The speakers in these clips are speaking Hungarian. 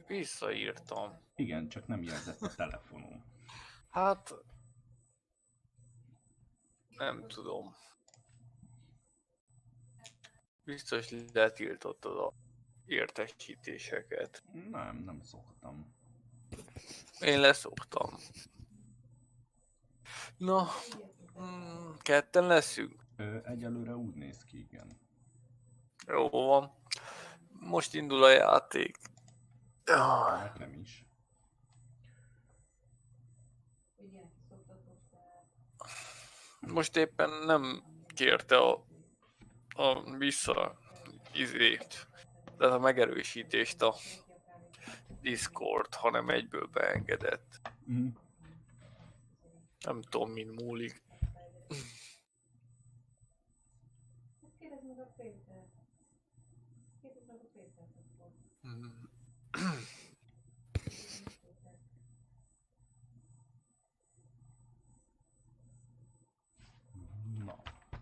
Visszaírtam. Igen, csak nem jelzett a telefonom. Hát... Nem tudom. Biztos letiltottad a értesítéseket. Nem szoktam. Én leszoktam. Na, ketten leszünk. Egyelőre úgy néz ki, igen. Jó van. Most indul a játék. Nekem is. Most éppen nem kérte a vissza izét, tehát a megerősítést a Discord, hanem egyből beengedett. Nem tudom, min múlik. Na.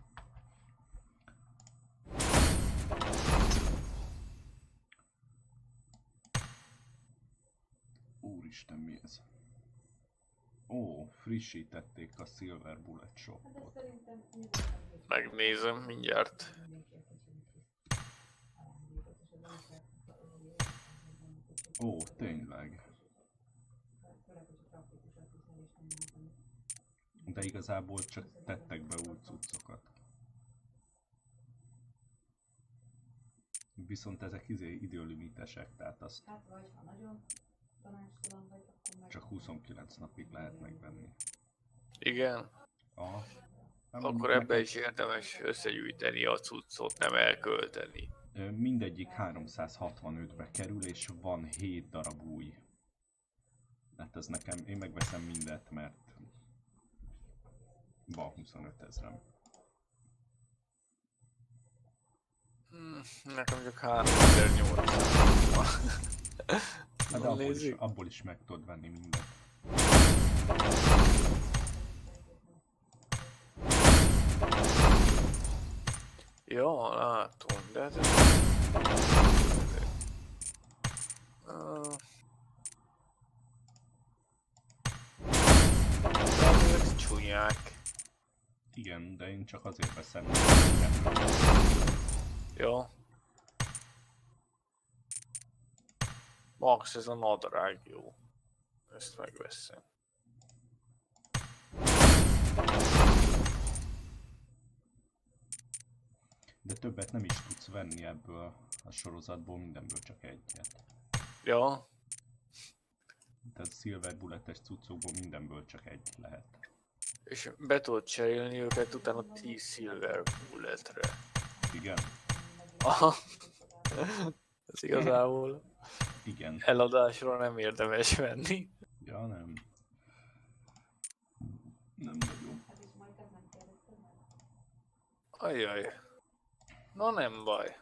Úristen, mi ez? Ó, frissítették a Silver Bullet Shopot. Megnézem mindjárt. Ó, tényleg. De igazából csak tettek be új cuccokat. Viszont ezek időlimitesek, tehát azt csak 29 napig lehet megvenni. Igen. Aha. Akkor ebbe is érdemes összegyűjteni a cuccot, nem elkölteni. Mindegyik 365-be kerül, és van 7 darab új. Hát ez nekem, én megveszem mindet, mert van 25 000. Nekem csak 3800 van. Hát abból is meg tudod venni mindent. Ja, látom, de hát ez... ezek csúnyák. Igen, de én csak azért veszem. Jó. Max, ez a nadrág jó. Ezt megveszem. De többet nem is tudsz venni ebből a sorozatból, mindenből csak egyet. Ja. Tehát Silver Bullet-es cuccokból mindenből csak egy lehet. És be tudod cserélni őket utána 10 Silver Bulletre. Igen? Aha. Ez igazából... Igen. Eladásra nem érdemes venni. Ja, nem. Nem nagyon. Ajjaj. Na nem baj.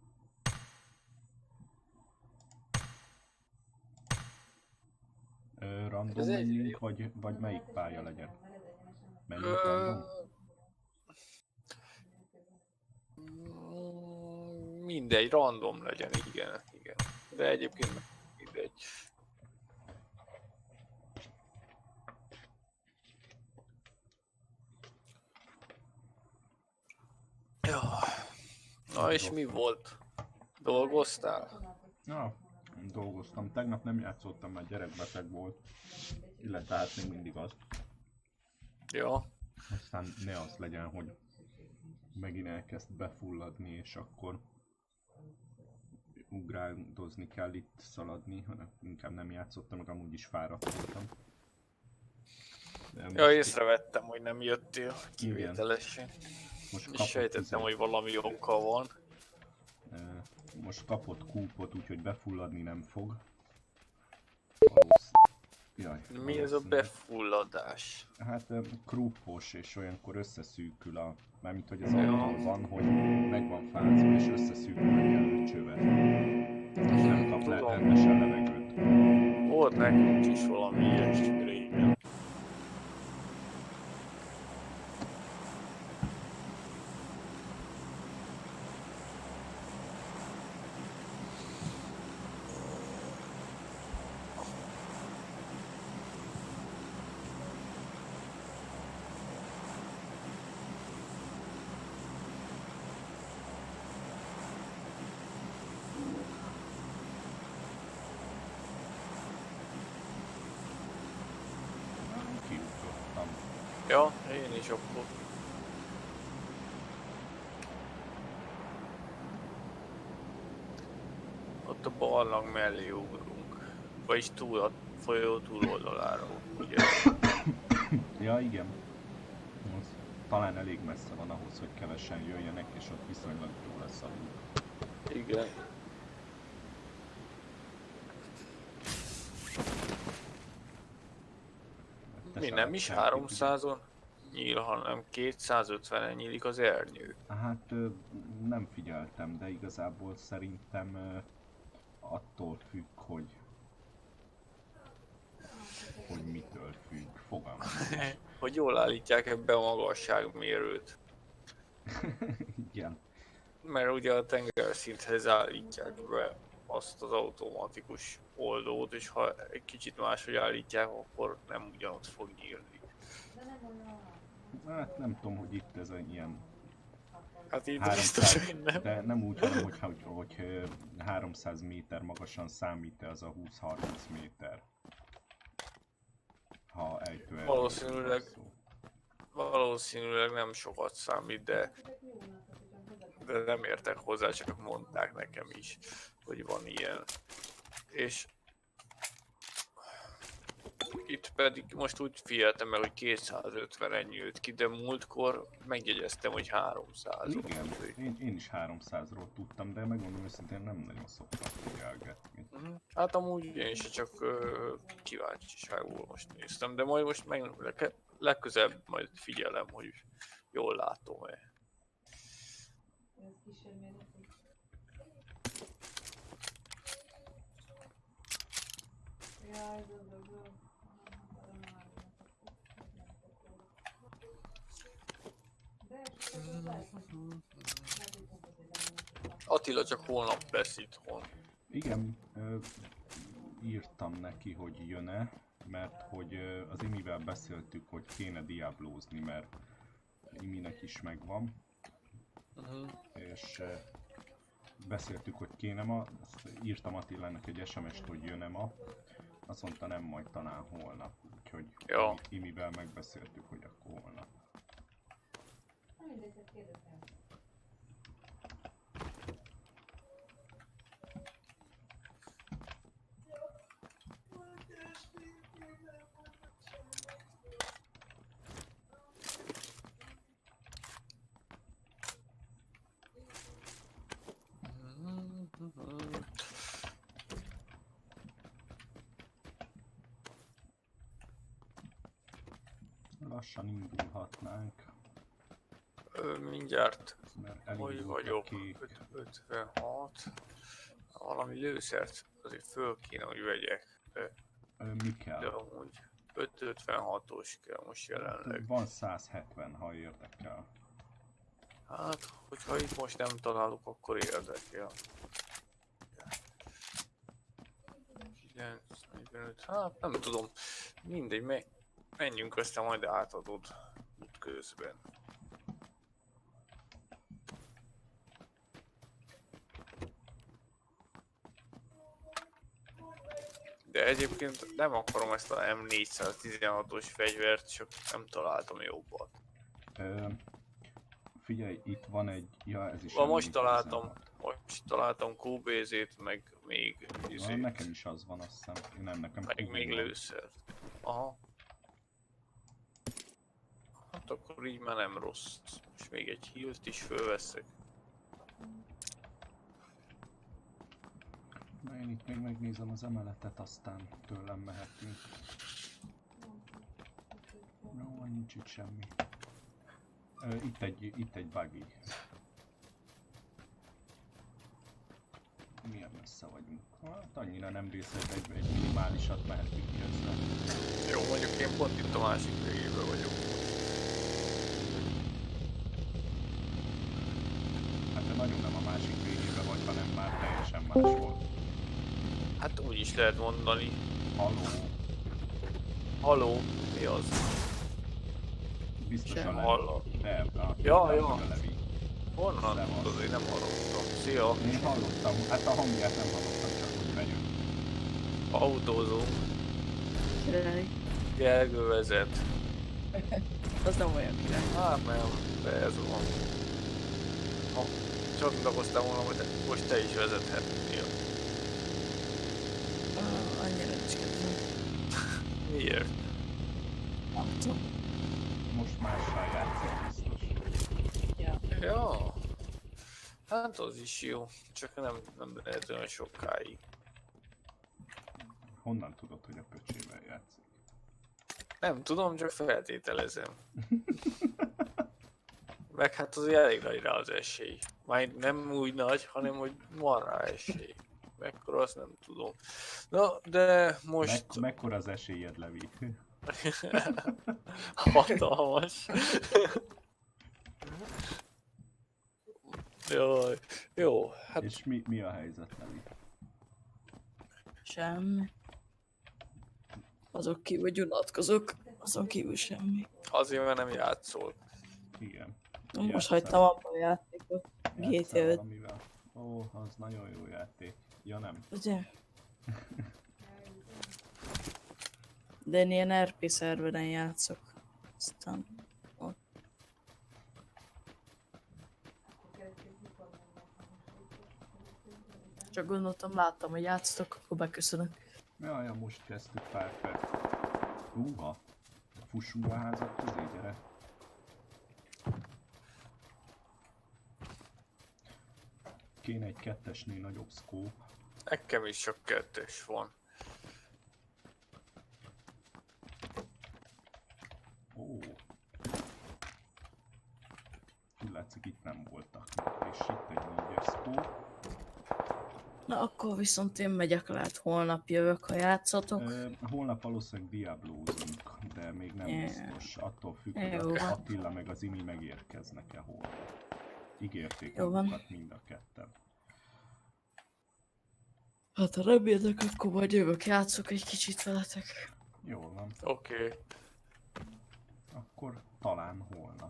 Random menjünk, vagy melyik pálya legyen? Menjünk random? Mindegy, random legyen, igen. De egyébként mindegy. Ja. Na és mi volt? Dolgoztál? Na, dolgoztam. Tegnap nem játszottam, mert gyerekbeteg volt. Illetve hát még mindig az. Ja. Aztán ne az legyen, hogy megint elkezd befulladni, és akkor ugráldozni kell itt, szaladni, hanem inkább nem játszottam, meg amúgy is fáradt voltam. Ja, észrevettem, hogy nem jöttél kivételesen. És sejtettem, hogy valami oka van. Most kapott kúpot, úgyhogy befulladni nem fog. Jaj, mi ez a befulladás? Hát krúpos, és olyankor összeszűkül a... Mármint, hogy az attól van, hogy meg van fázva, és összeszűkül a jelölcsövet. És nem kap rendesen levegőt. Volt nekünk is valami ilyesmi régen. Ja, én is akkor. Ott a barlang mellé ugrunk. Vagyis túl a folyó túloldalára, ugye? Ja, igen. Az talán elég messze van ahhoz, hogy kevesen jöjjenek, és ott viszonylag jó lesz a út. Igen. Mi nem is 300-on nyíl, hanem 250-en nyílik az ernyő. Hát nem figyeltem, de igazából szerintem attól függ, hogy mitől függ. Fogalmam. Hogy jól állítják ebbe a magasságmérőt. Igen. Mert ugye a tengerszinthez állítják be azt az automatikus oldót, és ha egy kicsit máshogy állítják, akkor nem ugyanott fog nyílni. Hát nem tudom, hogy itt ez egy ilyen... Hát itt biztos, hogy nem. De nem úgy, hanem hogy 300 méter magasan számít-e az a 20-30 méter. Ha ejtő valószínűleg nem sokat számít, de nem értek hozzá, csak mondták nekem is, hogy van ilyen. És itt pedig most úgy figyeltem meg, hogy 250-en nyílt ki, de múltkor megjegyeztem, hogy 300. Igen, én is 300-ról tudtam, de megmondom őszintén nem nagyon szoktam figyelgetni. Hát amúgy én is csak kíváncsiságból most néztem, de majd most meg legközelebb majd figyelem, hogy jól látom-e. Attila csak holnap lesz itthon. Igen, írtam neki, hogy jön-e, mert hogy az Imivel beszéltük, hogy kéne diablózni, mert Iminek is megvan. És beszéltük, hogy kéne ma, írtam Attilának egy SMS-t, hogy jön-e ma. Azt mondta, nem, majd talán holnap, úgyhogy ja. Imivel megbeszéltük, hogy akkor holnap. Lassan indulhatnánk. Mindjárt. Hogy vagyok? 56. Valami lőszert azért föl kéne, hogy vegyek. Mi kell? De amúgy 556-os kell most jelenleg. Van 170, ha érdekel. Hát, hogyha itt most nem találok, akkor érdekel. 945, hát nem tudom. Mindegy, menjünk, aztán majd átadod út közben. De egyébként nem akarom ezt a M416-os fegyvert, csak nem találtam jobbat. Figyelj, itt van egy... Ja, ez is... Most találtam QBZ-t, meg még izét. Nekem is az van, azt hiszem. Nem, nekem meg még lőszert. Aha. Hát akkor így már nem rossz. És még egy healt is fölveszek. Na, én itt még megnézem az emeletet, aztán tőlem mehetünk. Jó, nincs itt semmi. Itt egy buggy. Milyen messze vagyunk? Hát annyira nem részlet, egy minimálisat mehetünk ki össze. Jó, mondjuk én pont itt a másik végében vagyok. Hát de nagyon nem a másik végében vagy, hanem már teljesen más volt. Hát úgy is lehet mondani. Haló? Haló? Mi az? Biztos a hallom. Ja. Honnan tudod, én nem hallottam. Szia! Én hallottam, hát a hangját nem hallottam, csak hogy megyünk. Autózunk. Gergő vezet. Az nem olyan király. Hát nem, de ez van. Ha csatlakoztam volna, hogy most te is vezethetnél. Annyira nincs kedvem. Miért? Nem tudom. Most mással játszik biztos. Ja. Ja. Hát az is jó, csak nem lehet olyan sokáig. Honnan tudod, hogy a pöcsével játszik? Nem tudom, csak feltételezem. Meg hát azért elég nagy rá az esély. Már nem úgy nagy, hanem hogy van rá esély. Mekkora, azt nem tudom. Na, de most... Mekkora az esélyed, Levi? Hatalmas. Jaj, jó, hát És mi a helyzet, Levi? Semmi. Azok kívül unatkozok, azon kívül semmi. azért, mert nem játszol. Igen. Most hagytam abba a játékot. Játsszál GTA 5. valamivel? Ó, az nagyon jó játék. Ja nem. Ugye? De én ilyen RP szerveren játszok. Aztán ott. Csak gondoltam, láttam, hogy játsztok, akkor beköszönök. Ja, most kezdtük pár perc. Húha! Fussunk a házat közé, gyere! Kéne egy kettesnél nagyobb scope. Nekem is csak kettős van. Ó! Úgy látszik, itt nem voltak. És itt egy négyes scope. Na akkor viszont én megyek, lehet holnap jövök, ha játszatok. Holnap valószínűleg diablózunk, de még nem biztos. Attól függ, Jó hogy van. Attila meg az Imi megérkeznek-e holnap. Ígérték Jó van. magukat mind a ketten. Hát ha reméltek, akkor majd jövök, játszok egy kicsit veletek. Jól van. Oké. Akkor talán holnap.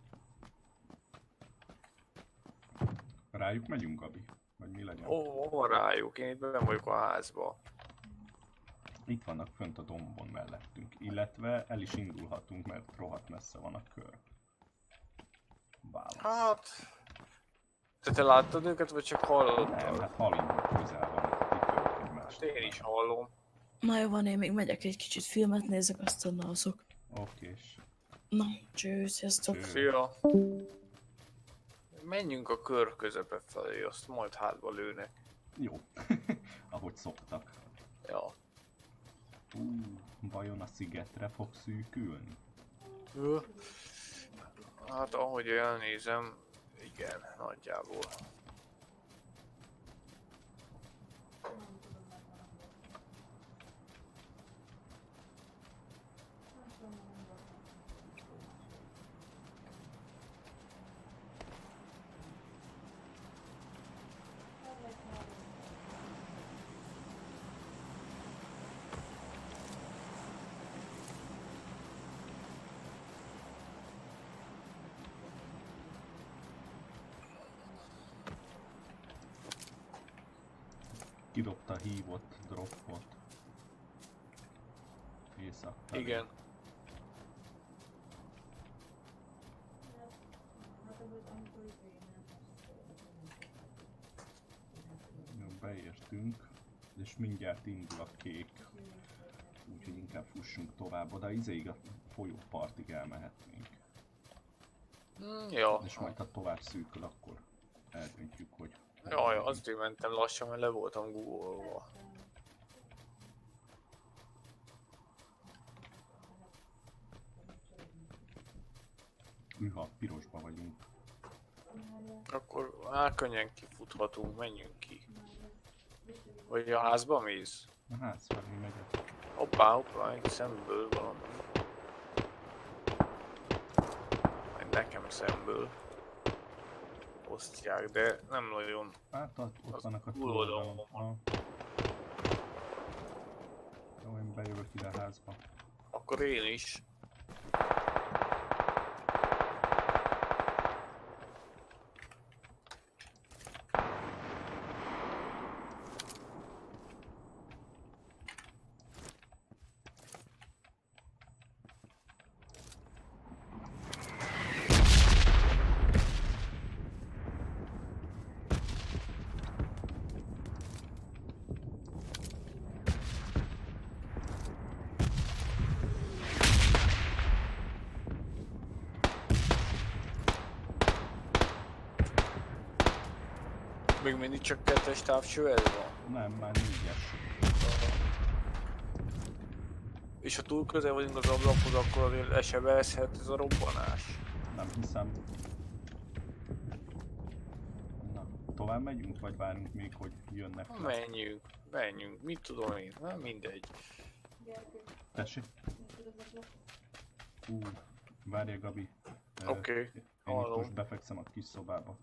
Rájuk megyünk, Gabi? Vagy mi legyen? Ó, van rájuk, én itt benn vagyok a házba. Itt vannak fönt a dombon mellettünk. Illetve el is indulhatunk, mert rohadt messze van a kör. Válasz. Hát... Te láttad őket, vagy csak hallottad? Nem, hát Halin közel van, itt ők egymást. Hát én is hallom. Na jó van, én még megyek egy kicsit filmet nézek, aztán alszok. Okés. Na, cső, sziasztok. Cső. Szia! Menjünk a kör közepe felé, azt majd hátba lőnek. Jó. Ahogy szoktak. Ja. Vajon a szigetre fog szűkülni? Hát ahogy elnézem, igen, nagyjából. Kidobta a hívott droppot. Észak felé. Igen. Jó, beértünk, és mindjárt indul a kék. Úgyhogy inkább fussunk tovább, oda izéig a folyópartig elmehetnénk. Ja. És majd ha tovább szűkül, akkor eldöntjük, hogy... Jaj, azért mentem lassan, mert le voltam googolva. Üha, pirosba vagyunk. Akkor már könnyen kifuthatunk, menjünk ki. Vagy a házba mész? A ház felé megyek. Hoppá, egy szemből valami. Majd nekem szemből. Osztják, de nem nagyon. Hát ott Az vannak a túloldalon túloldalon. Jó, én bejövök ide a házba. Akkor én is. Még mindig csak 2-es távcső ez van? Nem, már 4-es. És ha túl közel vagyunk az ablakhoz, akkor azért esebezhet ez a robbanás. Nem hiszem. Na, tovább megyünk, vagy várunk még, hogy jönnek le? Menjünk, mit tudom én, na mindegy. Tessék? Várja Gabi. Oké, Én itt most befekszem a kis szobába.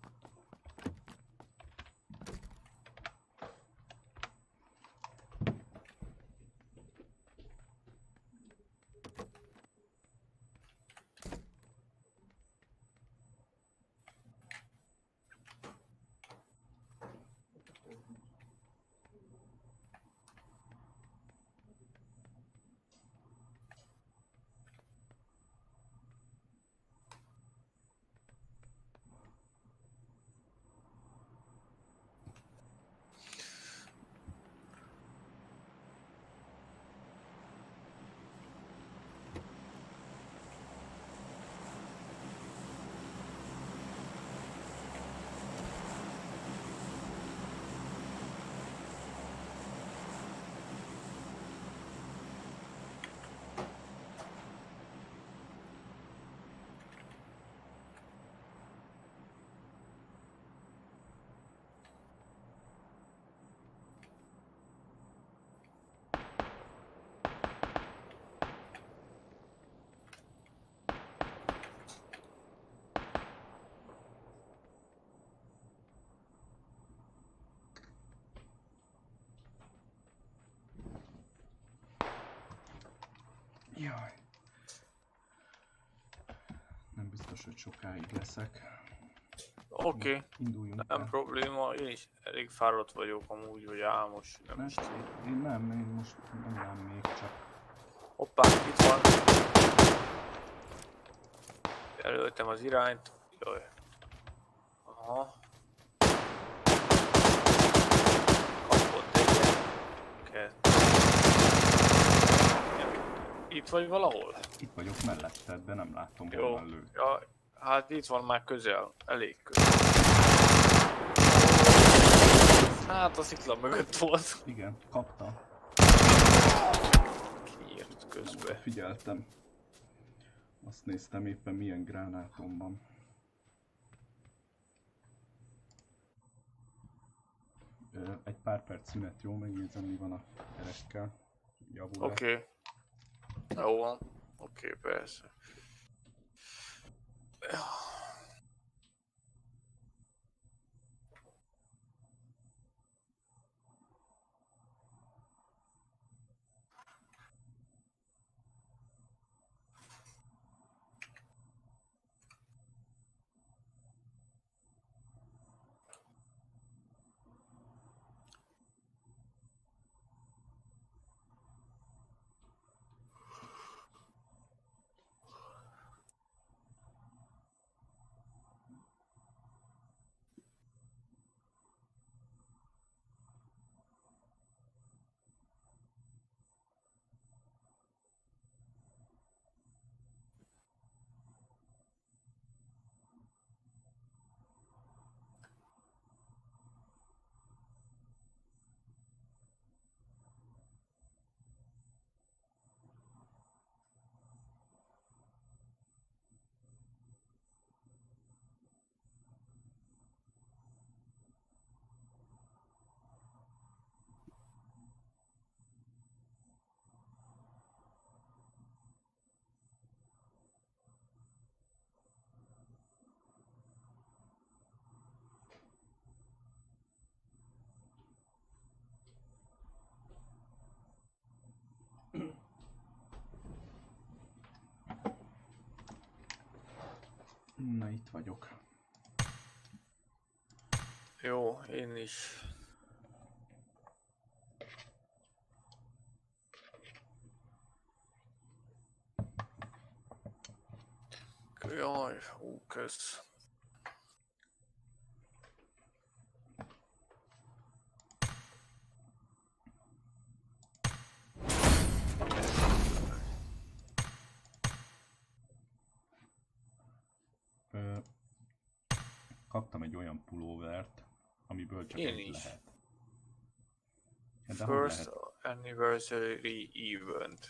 Jaj. Nem biztos, hogy sokáig leszek. Oké, Induljunk nem el. probléma, én is elég fáradt vagyok amúgy, vagy álmos, nem Hát, is tudom. én most nem még csak. Hoppá, itt van. Jelöltem az irányt. Jaj. Aha. Kapott egyet. Itt vagy valahol? Itt vagyok melletted, de nem látom, Jó. honnan lő. Ja, hát itt van már közel. Elég közel. Hát a szikla mögött volt. Igen, kapta. Kinyírt közbe. Figyeltem. Azt néztem éppen milyen gránátom van. Egy pár perc szünet, jó? Megnézem, mi van a kerekkel. Javul-e? Oké. Jó van. Oké, persze. Na, itt vagyok. Jó, én is. Jaj, kösz. Kaptam egy olyan pulóvert, amiből csak Én egy is. lehet. De hogy First lehet? anniversary event.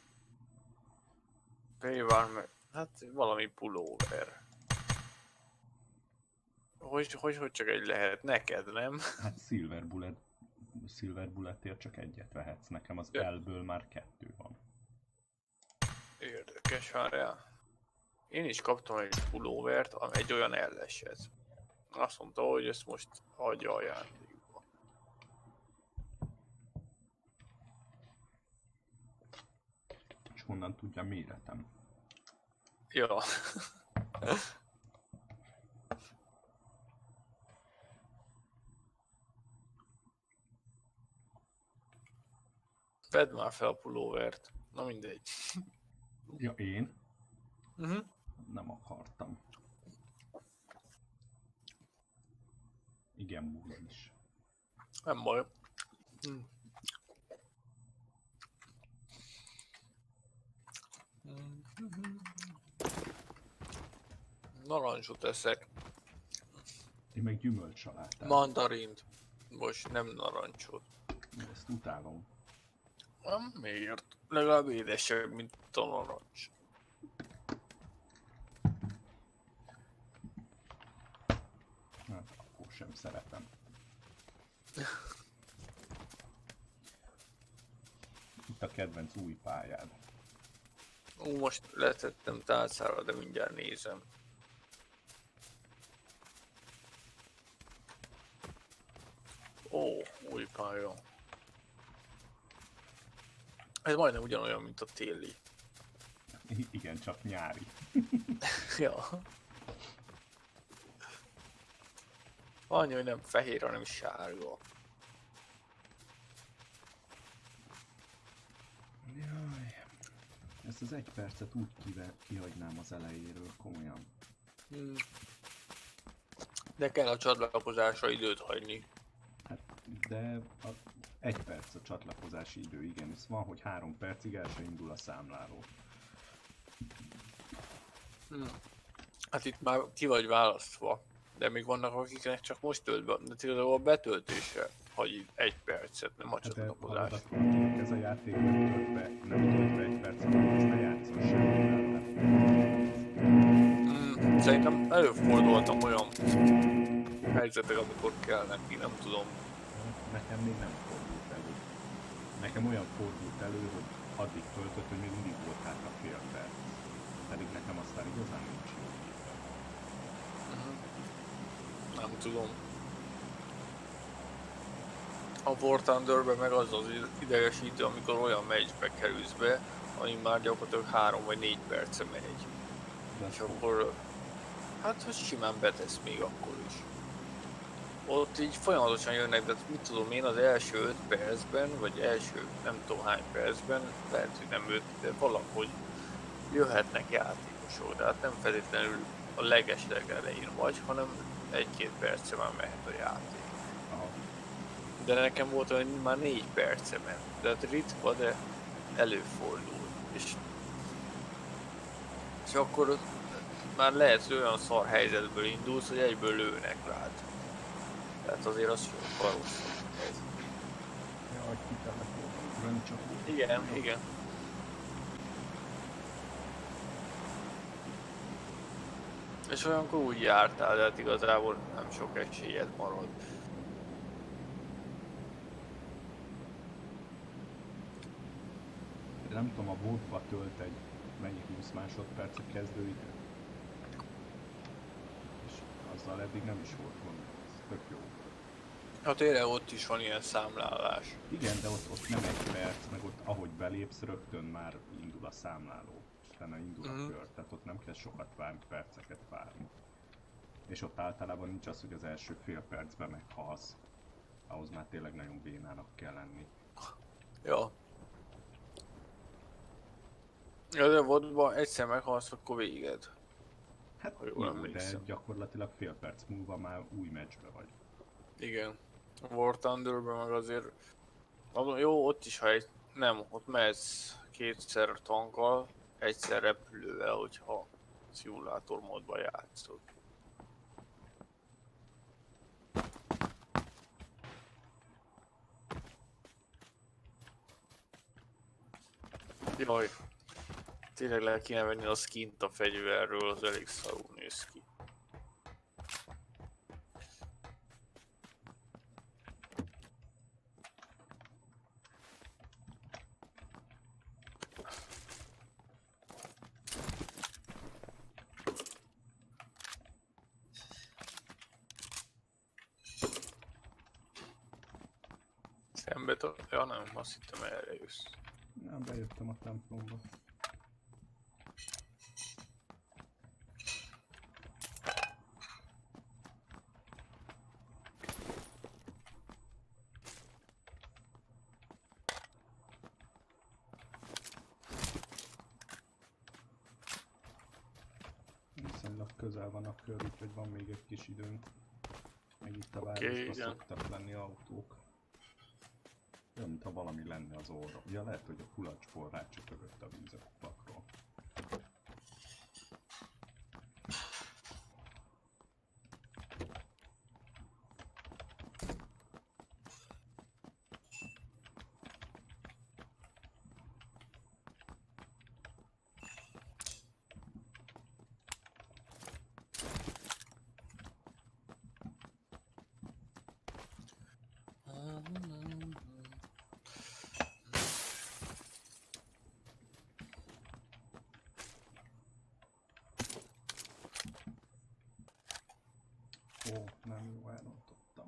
Payvar, hát valami pulóver. Hogy csak egy lehet? Neked, nem? Hát Silver Bulletért csak egyet vehetsz, nekem az L-ből már 2 van. Érdekes, várjál. Én is kaptam egy pulóvert, egy olyan elleset. Azt mondta, hogy ezt most adja ajándékba. És honnan tudja méretem? Ja. Vedd már fel a pulóvert. Na mindegy. Ja, én? Uh-huh. Nem akartam. Igen, búzis. Nem baj. Narancsot eszek. Én meg gyümölcsalátát. Mandarint. Most nem narancsot. Ezt utálom. Nem, miért? Legalább édesebb, mint a narancs. Hát akkor sem szeretem. Itt a kedvenc új pályád. Most letettem tálcára, de mindjárt nézem. Ó, új pálya. Ez majdnem ugyanolyan, mint a téli. Igen, csak nyári. Ja. Annyi, hogy nem fehér, hanem sárga. Jaj. Ezt az 1 percet úgy kihagynám az elejéről, komolyan. De kell a csatlakozásra időt hagyni. Hát, de 1 perc a csatlakozási idő, igen, és van, hogy 3 percig el se indul a számláló. Hát itt már ki vagy választva. De még vannak, akiknek csak most tölt be, de tényleg a betöltésre hagy 1 percet, nem a Hát de csatlakozás. akinek ez a játék nem tölt be 1 percet, akkor ezt ne játszol semmivel. Szerintem előfordultam olyan helyzetek, amikor kell neki, nem tudom. Nekem még nem fordult elő. Nekem olyan fordult elő, hogy addig töltött, hogy még mindig volt hátra fél perc. Pedig nekem aztán igazán nincs jó. Nem tudom. A War Thunderben meg az az idegesítő, amikor olyan matchbe kerülsz be, ami már gyakorlatilag 3 vagy 4 perce megy. De És akkor, hát hogy simán betesz még akkor is. Ott így folyamatosan jönnek, de mit tudom én, az első 5 percben, vagy első nem tudom hány percben, lehet, hogy nem 5, de valahogy jöhetnek játékosok, de hát nem feltétlenül a legesleg elején vagy, hanem 1-2 perce már mehet a játék. Aha. De nekem volt olyan, hogy már 4 perce ment, de hát ritka, de előfordul. És akkor már lehet, hogy olyan szar helyzetből indulsz, hogy egyből lőnek rád. Tehát azért az sokkal rosszabb ez. Jaj, ki kellett volna ugrani, csak úgy. Igen, igen. És olyankor úgy jártál, de hát igazából nem sok esélyed marad. Nem tudom, a botba tölt egy mennyi 20 másodperc a kezdőidő. És azzal eddig nem is volt gond. Ez tök jó. Hát tényleg ott is van ilyen számlálás. Igen, de ott nem 1 perc, meg ott ahogy belépsz, rögtön már indul a számláló. És utána indul a kör, tehát ott nem kell sokat várni, perceket várni. És ott általában nincs az, hogy az első fél percben meghalsz. Ahhoz már tényleg nagyon bénának kell lenni. Ja. Ja, de vodban egyszer meghalsz, akkor véged. Hát Ha jól jó, de emlékszem. gyakorlatilag fél perc múlva már új meccsbe vagy. Igen. A War Thunderben meg azért... Jó, ott is, ha nem, ott mehetsz 2-szer tankkal, 1-szer repülővel, hogyha szimulátor módban játszod. Jaj. Tényleg le kéne venni a skint a fegyverről, az elég szarul néz ki. Szembe ja nem, azt hittem erre jössz. Nem, bejöttem a templomba. Viszonylag közel van a kör, úgyhogy van még egy kis időnk. Meg itt a városban igen. szoktak lenni autók. Olyan, mintha valami lenne az orra. Ja, lehet, hogy a kulacsból rácsöpögött a víz a kupakról. Ó, nem jó, elrontottam.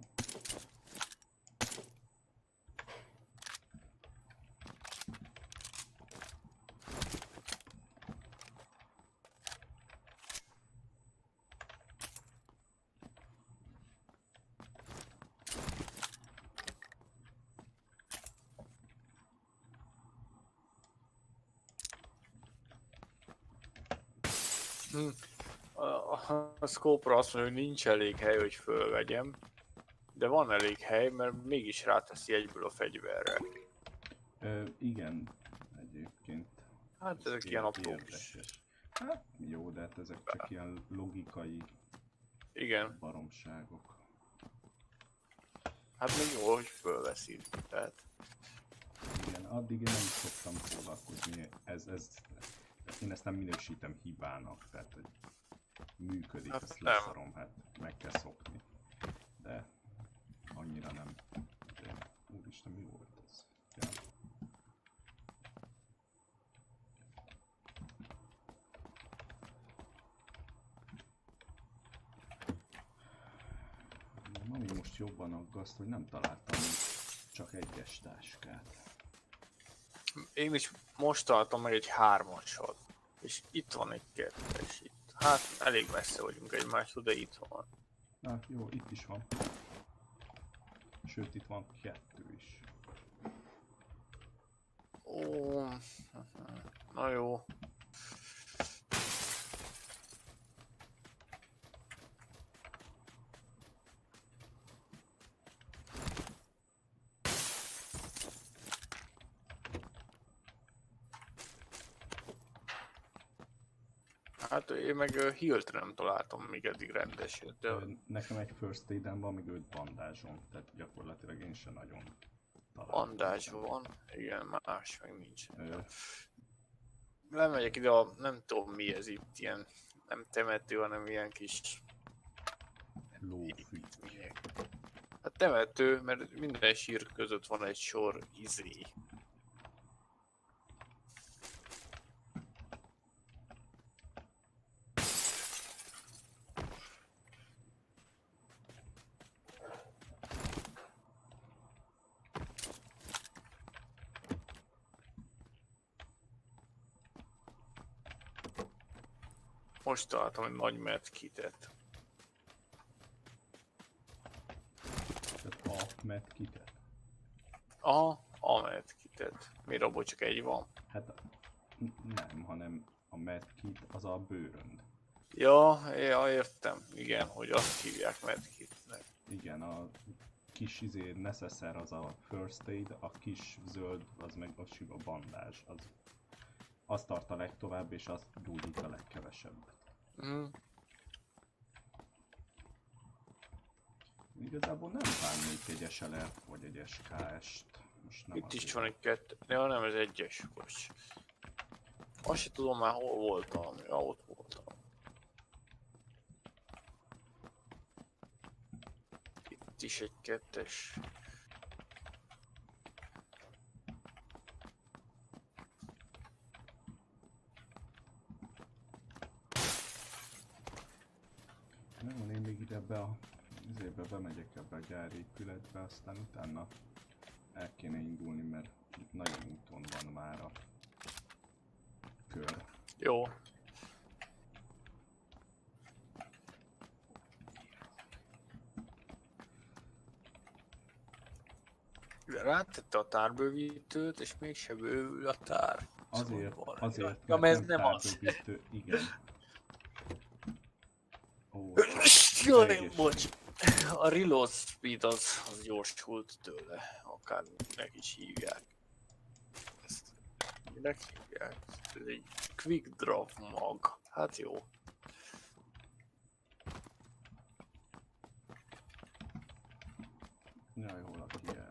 A scope-ra azt mondja, hogy nincs elég hely, hogy fölvegyem. De van elég hely, mert mégis ráteszi egyből a fegyverre. Igen, egyébként. Hát ezek ilyen apró kis. Hát jó, de hát ezek csak ilyen logikai Igen, baromságok. hát még jó, hogy fölveszi. Tehát Igen, addig én nem szoktam foglalkozni, én ezt nem minősítem hibának, tehát hogy működik, Hát ezt nem. leszarom, hát meg kell szokni. De annyira nem. De, úristen, mi volt ez? Ja. Ami most jobban aggaszt, hogy nem találtam csak egyes táskát. én is most találtam meg egy 3-asat. És itt van egy 2-es itt. Hát elég messze vagyunk egymástól, de itt van. Na jó, itt is van. Sőt, itt van 2 is. Ó, na jó. Hát én meg healt nem találtam még eddig rendesen, de Nekem egy first aid-em van, még 5 bandázsom, tehát gyakorlatilag én sem nagyon találtam. bandázs van, igen, más meg nincs. Ö, Lemegyek ide a, nem tudom mi ez itt, ilyen, nem temető, hanem ilyen kis... lófű. minek. Hát temető, mert minden sír között van egy sor izé. Most találtam egy nagy medkitet. Tehát a medkitet. A medkitet. Miért abból csak egy van? Hát nem, hanem a medkit az a bőrönd. Ja, értem. Igen, hogy azt hívják medkitnek. Igen, a kis necessare az a first aid, a kis zöld az meg a sima bandázs. Az tart a legtovább és az gyógyít a legkevesebbet. Igazából nem bánnék egy SLR vagy egy SKS-t. Most nem Itt is azért. van egy 2. Ja, nem, ez 1-es. Bocs. Azt se tudom már hol voltam. Ja, ott voltam. Itt is egy kettes. Nem, én még ide bemegyek ebbe a gyárépületbe, aztán utána el kéne indulni, mert itt nagyon úton van már a kör. Jó. Rátette a tárbővítőt, és mégse bővül a tár. Azért, ja, mert ez nem az. tárbővítő, igen. Ó, Jaj, bocs. A reload speed az gyorsult tőle, akár meg is hívják. Ezt minek hívják? Ez egy quick drop mag. Hát jó. Jaj, hol a kijárat?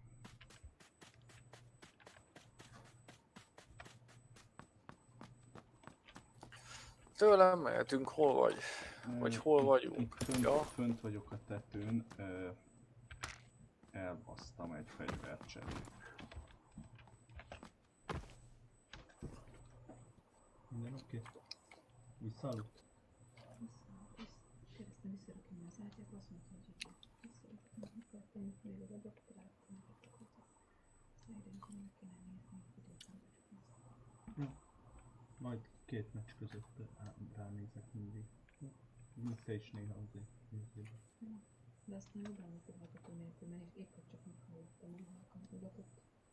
Tőlem mehetünk, hol vagy? Vagy hol vagyunk? Ja. Fönt vagyok a tetőn, elbasztam egy fegyvercserét. Minden oké? Visszaaludt? Kérdeztem visszarakni az ágyat, azt mondta, hogy visszarakni, akartam még a doktorát, szerintem meg kéne nézni, Jó. Majd 2 meccs között ránézek mindig. Mint te is néha azért nézzél. de aztán utána hallgató nélkül, mert épp hogy csak meghallottam, nem hallgatott.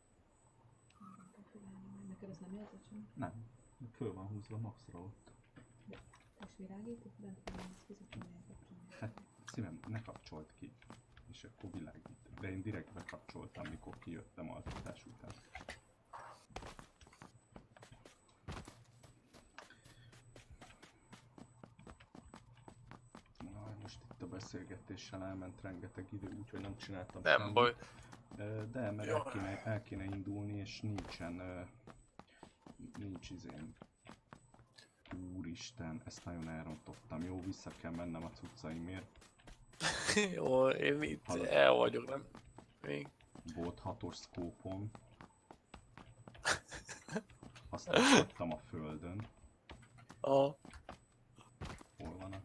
Neked ez nem jelzett sem? Nem. Föl van húzva maxra ott. És világít, bent van ez fizetőnél kapcsolni. Hát szívem, ne kapcsolt ki, és akkor világít. De én direkt bekapcsoltam, mikor kijöttem altatás után. Most itt a beszélgetéssel elment rengeteg idő, úgyhogy nem csináltam Nem semmit. baj. De mert el kéne indulni, és nincsen... nincs izém. Úristen, ezt nagyon elrontottam. Jó, vissza kell mennem a cuccaimért. Jó, én itt Hallod? el vagyok, nem? Még. Volt 6-os szkópom. Azt hagytam a földön. Aha. Hol van a...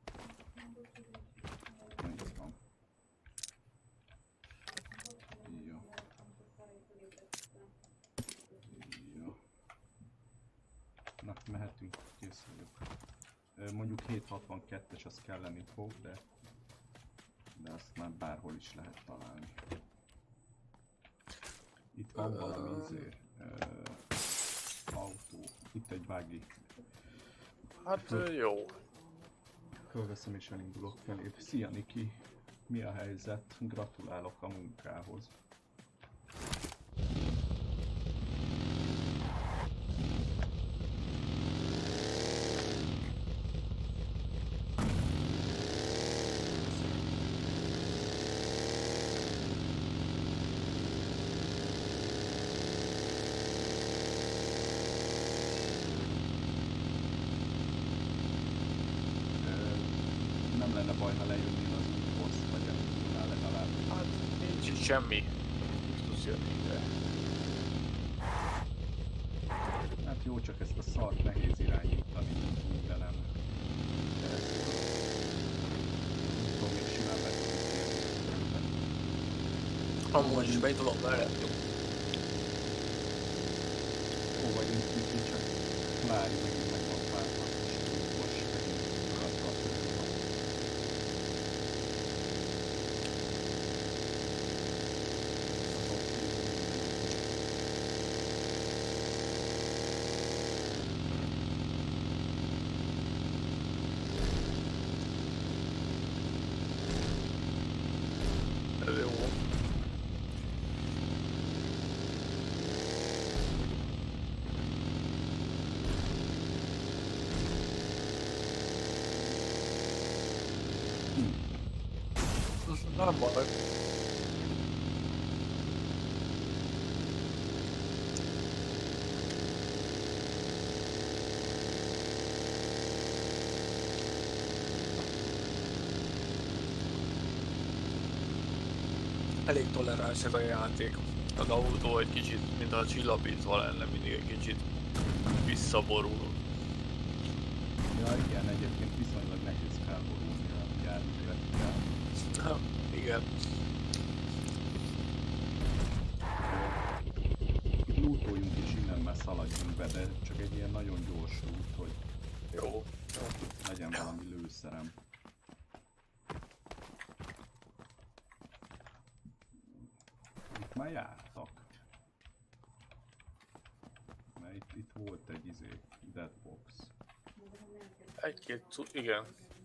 Itt van. Jó. Jó. Na, mehetünk, kész vagyok. Mondjuk 762-es az kelleni fog, de azt már bárhol is lehet találni. Itt van valami autó. Itt egy buggy. Hát jó. Fölveszem és elindulok feléd. Szia Niki! Mi a helyzet? Gratulálok a munkához. Nem lenne baj, ha lejönnél az úthoz, vagy elindulnál legalább. Hát nincs itt semmi. Biztos jönni ide. Hát jó, csak ezt a szart nehéz irányítani mindenem. De ez tudom, még simán be tudjuk érni. Amúgy is be tudom mellettünk. Ó, vagy én csak Klári megint meg van párban, és most megint ugatva a törőben. Ez jó. Nem baj. elég toleráns ez a játék. Az autó egy kicsit, mint a csillapítva lenne, mindig egy kicsit visszaborul. Ja igen, egyébként viszonylag nehéz felborulni a járművekkel. Igen. Lútoljunk és innen már szaladjunk be, de csak egy ilyen nagyon gyors út, hogy Jó. legyen valami lőszerem. Itt már jártak. Mert itt volt egy deadbox. Egy-két igen.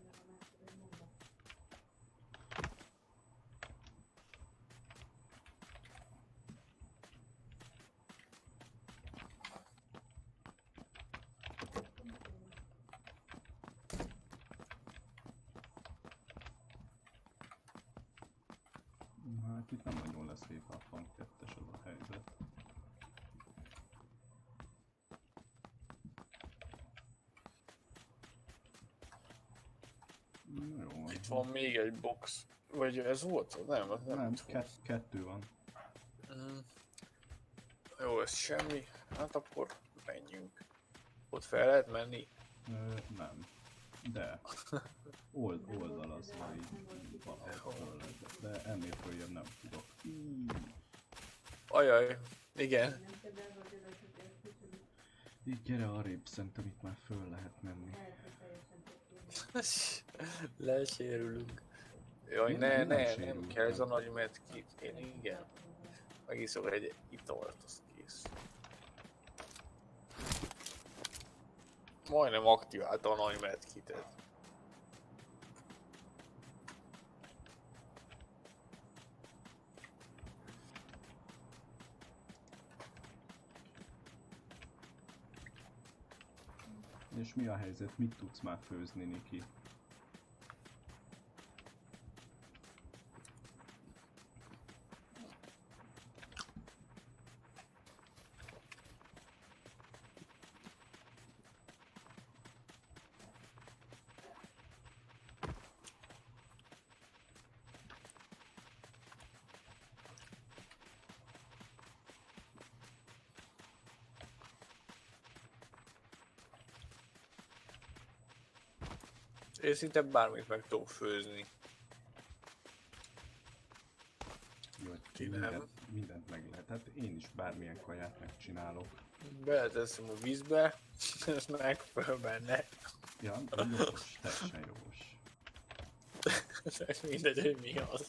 Hát itt nem nagyon lesz Half-Life 2-es az a helyzet. Jó. Itt van még egy box. Vagy ez volt? Nem, az nem. Nem, kettő van. Mm. Jó, ez semmi. Hát akkor menjünk. Ott fel lehet menni? Nem. De. Oldalazva így valahogy, de ennél följebb nem tudok. Ajaj, igen. Így gyere arrébb, szerintem itt már föl lehet menni. Lesérülünk. Jaj, Nem, ne, nem ne, nem sérültem. kell ez a nagy medkit. Én igen. Megiszok egy italt, az kész. Majdnem aktiválta a nagy medkitet. És mi a helyzet? Mit tudsz már főzni, Niki? Én szinte bármit meg tudok főzni. Jó, Ki nem. mindent meg lehet. Hát én is bármilyen kaját megcsinálok. Beleteszem a vízbe, és megföl benne. Ja, jogos, teljesen jogos. Mindegy, hogy mi az.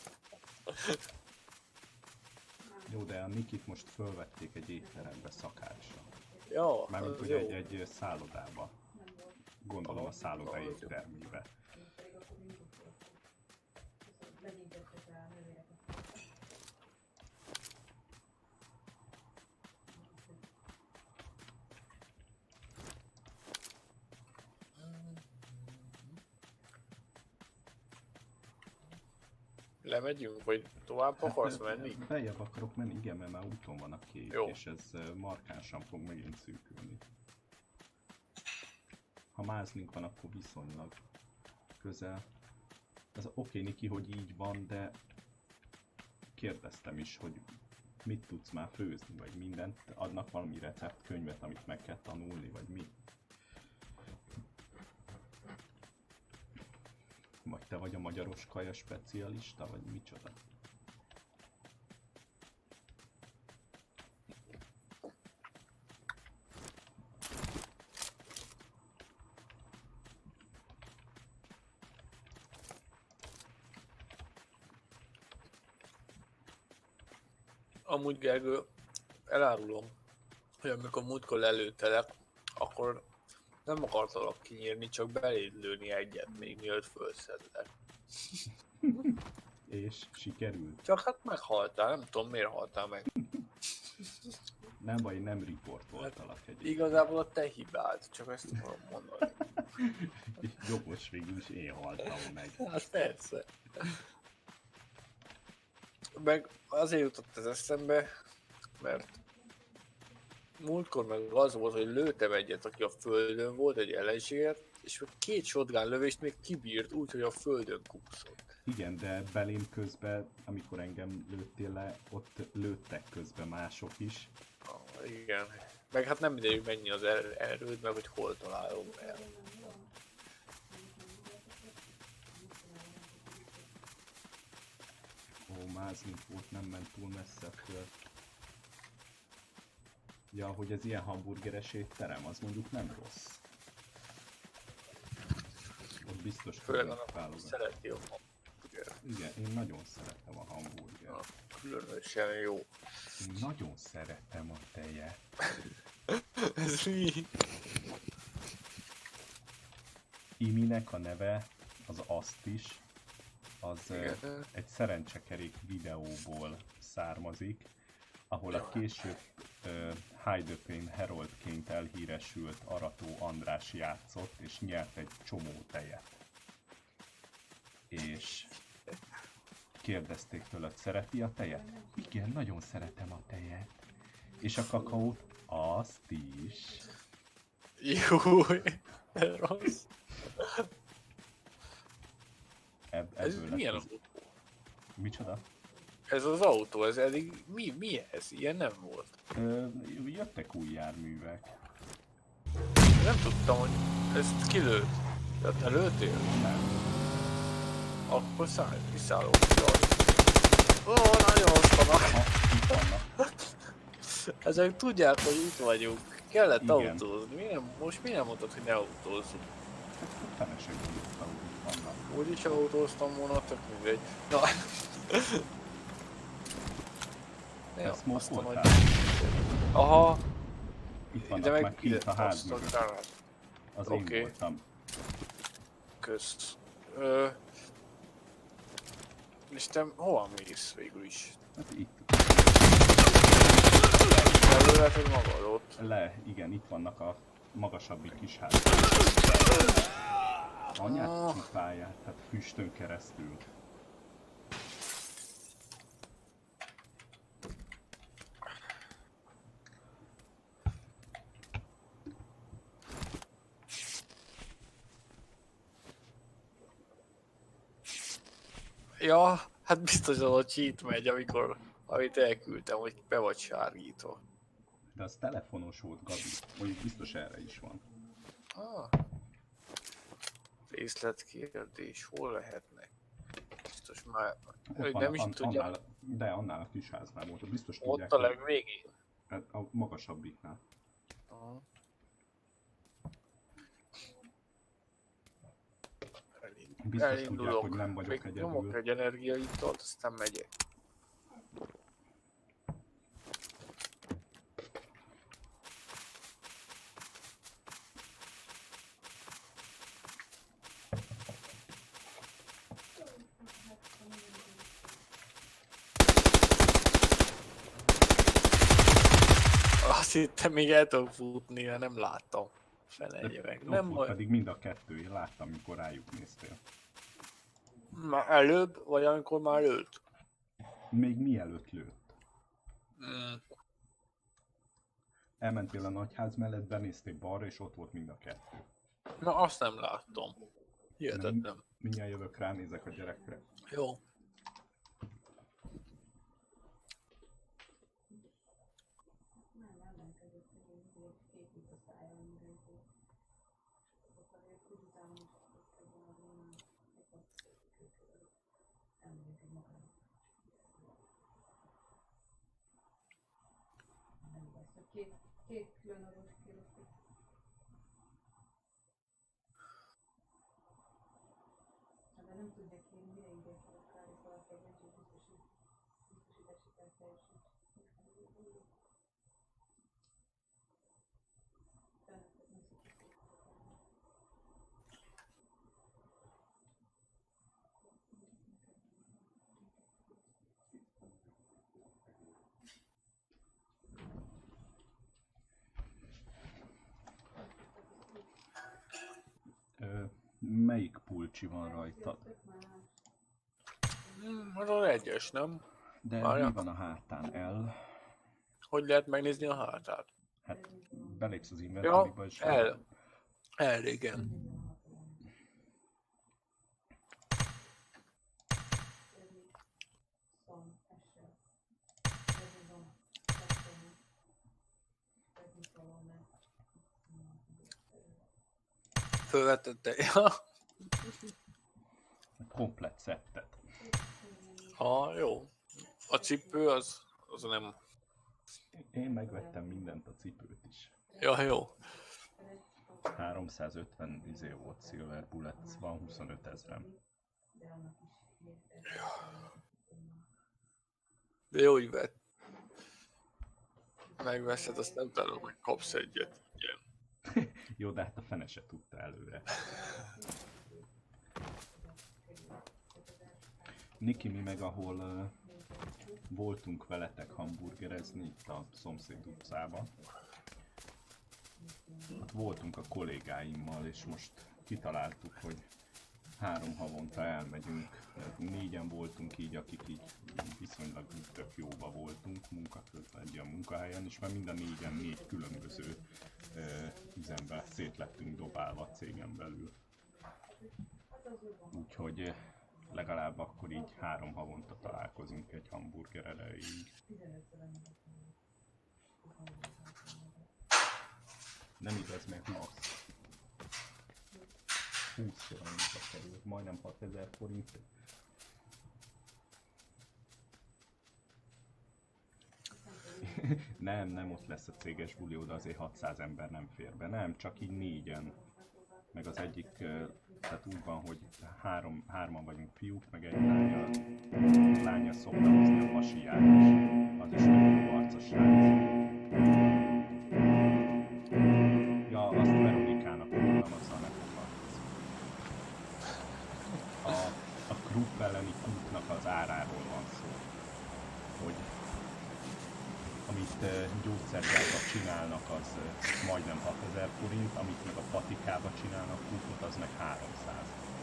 Jó, de a Nikit most fölvették egy étterembe szakácsra. Jó, Mármint az hogy jó. egy szállodába. Gondolom a szálloda éttermébe. Lemegyünk, vagy tovább akarsz menni? Beljebb akarok menni, igen, mert már úton van a kék, Jó. és ez markánsan fog megint szűkülni. Ha mázlink van, akkor viszonylag közel. Ez oké, Niki, hogy így van, de kérdeztem is, hogy mit tudsz már főzni, vagy mindent. Adnak valami receptkönyvet, amit meg kell tanulni, vagy mi? Vagy te vagy a magyaros kaja specialista, vagy micsoda? Amúgy Gergő, elárulom, hogy amikor múltkor lelőttelek, akkor nem akartalak kinyírni, csak beléd lőni egyet még mielőtt fölszedlek. És sikerült. Csak hát meghaltál, nem tudom miért haltál meg. Nem baj, nem riportoltalak egyébként. Igazából a te hibád, csak ezt akarom mondani. Jogos, végül is én haltam meg. Hát persze. Meg azért jutott ez eszembe, mert múltkor meg az volt, hogy lőttem egyet, aki a földön volt, egy ellenséget, és 2 shotgun lövést még kibírt úgy, hogy a földön kúszott. Igen, de belém közben, amikor engem lőttél le, ott lőttek közben mások is. Igen. Meg hát nem mindegy, hogy mennyi az erőd, meg hogy hol találom el. Ó, mázunk volt, nem ment túl messze föl. Ja, hogy ez ilyen hamburgeres étterem, az mondjuk nem rossz. Ott biztos Főleg tudnak annak, aki válogatni. szereti a hamburger. Igen, én nagyon szeretem a hamburgert. Különösen jó. Én nagyon szeretem a tejet. Ez mi? Iminek a neve, az azt is, az Igen. egy szerencsekerék videóból származik, ahol a később Hyde Payne Haroldként elhíresült Arató András játszott, és nyert egy csomó tejet. És kérdezték tőled, szereti a tejet? Igen, nagyon szeretem a tejet. És a kakaót? Azt is. Jó, ez rossz. Ez Ebből milyen lett autó? Micsoda? Ez az autó, ez eddig mi ez? Ilyen nem volt. Jöttek új járművek. Nem tudtam, hogy ezt kilőtt. Tehát te lőttél? Nem. Akkor kiszállok. Ó, nagyon osztanak. Itt vannak. Ezek tudják, hogy itt vagyunk. Kellett Igen. autózni. Most miért nem mondtad, hogy ne autózzunk? Feleségem itt vannak. Úgyis autóztam volna, tök mindegy. Na. Ja, Ezt most aztán voltál? Aha, Itt de vannak meg meg kint a ház azt a mögött. garázs. Az én Oké. voltam. Közt. És te hova mész végül is? Hát itt. Előre, hogy magad ott. Igen, itt vannak a magasabbik kis ház. Anyát csupáját, tehát füstön keresztül. Ja, hát biztos az a cheat megy, amit elküldtem, hogy be vagy sárgítva. De az telefonos volt, Gabi. Mondjuk biztos erre is van. Ah. Részletkérdés, hol lehetnek? Biztos már, hogy nem is tudják, De annál a kis háznál volt, biztos ott tudják. a legvégén. A magasabbiknál. Aha. Biztos tudják, hogy nem vagyok még egyedül. nyomok egy energiaitalt, aztán megyek. Azt hittem, még el tudok futni, mert nem láttam. Felelje meg. Ott Nem volt baj. pedig mind a kettő, én láttam, mikor rájuk néztél. Már előbb, vagy amikor már lőtt? Még mielőtt lőtt. Mm. Elmentél a nagyház mellett, benéztél balra, és ott volt mind a kettő. Na, azt nem láttam. Hihetetlen. Mindjárt jövök, ránézek a gyerekre. Jó. Két különállós kérdés. De nem tudják ki, mire ide kell akár, szóval kell biztosítási teljesít. Melyik pulcsi van rajta? Az az egyes, nem? De Várjál. mi van a hátán? El? Hogy lehet megnézni a hátát? Hát belépsz az Ja, inventoryba, és el, igen. Fölvetette, ja. Komplett szettet. Jó. A cipő az nem... Én megvettem mindent, a cipőt is. Ja, jó. 350 volt Silver Bullet, van 25 000. De jó, hogy vett. Megveszed, azt nem tudom, hogy kapsz egyet. Igen. Jó, de hát a fene se tudta előre. Niki, mi meg ahol voltunk veletek hamburgerezni itt a szomszéd utcában. Ott voltunk a kollégáimmal, és most kitaláltuk, hogy 3 havonta elmegyünk. 4-en voltunk így, akik így viszonylag tök jóba voltunk munka közben egy ilyen munkahelyen, és már mind a 4-en 4 különböző üzembe szét lettünk dobálva a cégen belül. Úgyhogy legalább akkor így 3 havonta találkozunk egy hamburger erejéig. Nem igaz, meg max. 20-szor annyit került, majdnem 6000 forint. Nem ott lesz a céges buli, oda azért 600 ember nem fér be. Nem, csak így 4-en. Meg az egyik, tehát úgy van, hogy 3-an vagyunk fiúk, meg egy lánya szokta hozni a pasiját is. Az is egy jó arcos srác. Ja, azt Veronikának mondtam, azzal ne foglalkozni. A Krupp elleni kútnak az áráról van szó. Hogy amit gyógyszergyárban csinálnak, az majdnem 6000 forint, amit meg a patikába csinálnak kúpot, az meg 300.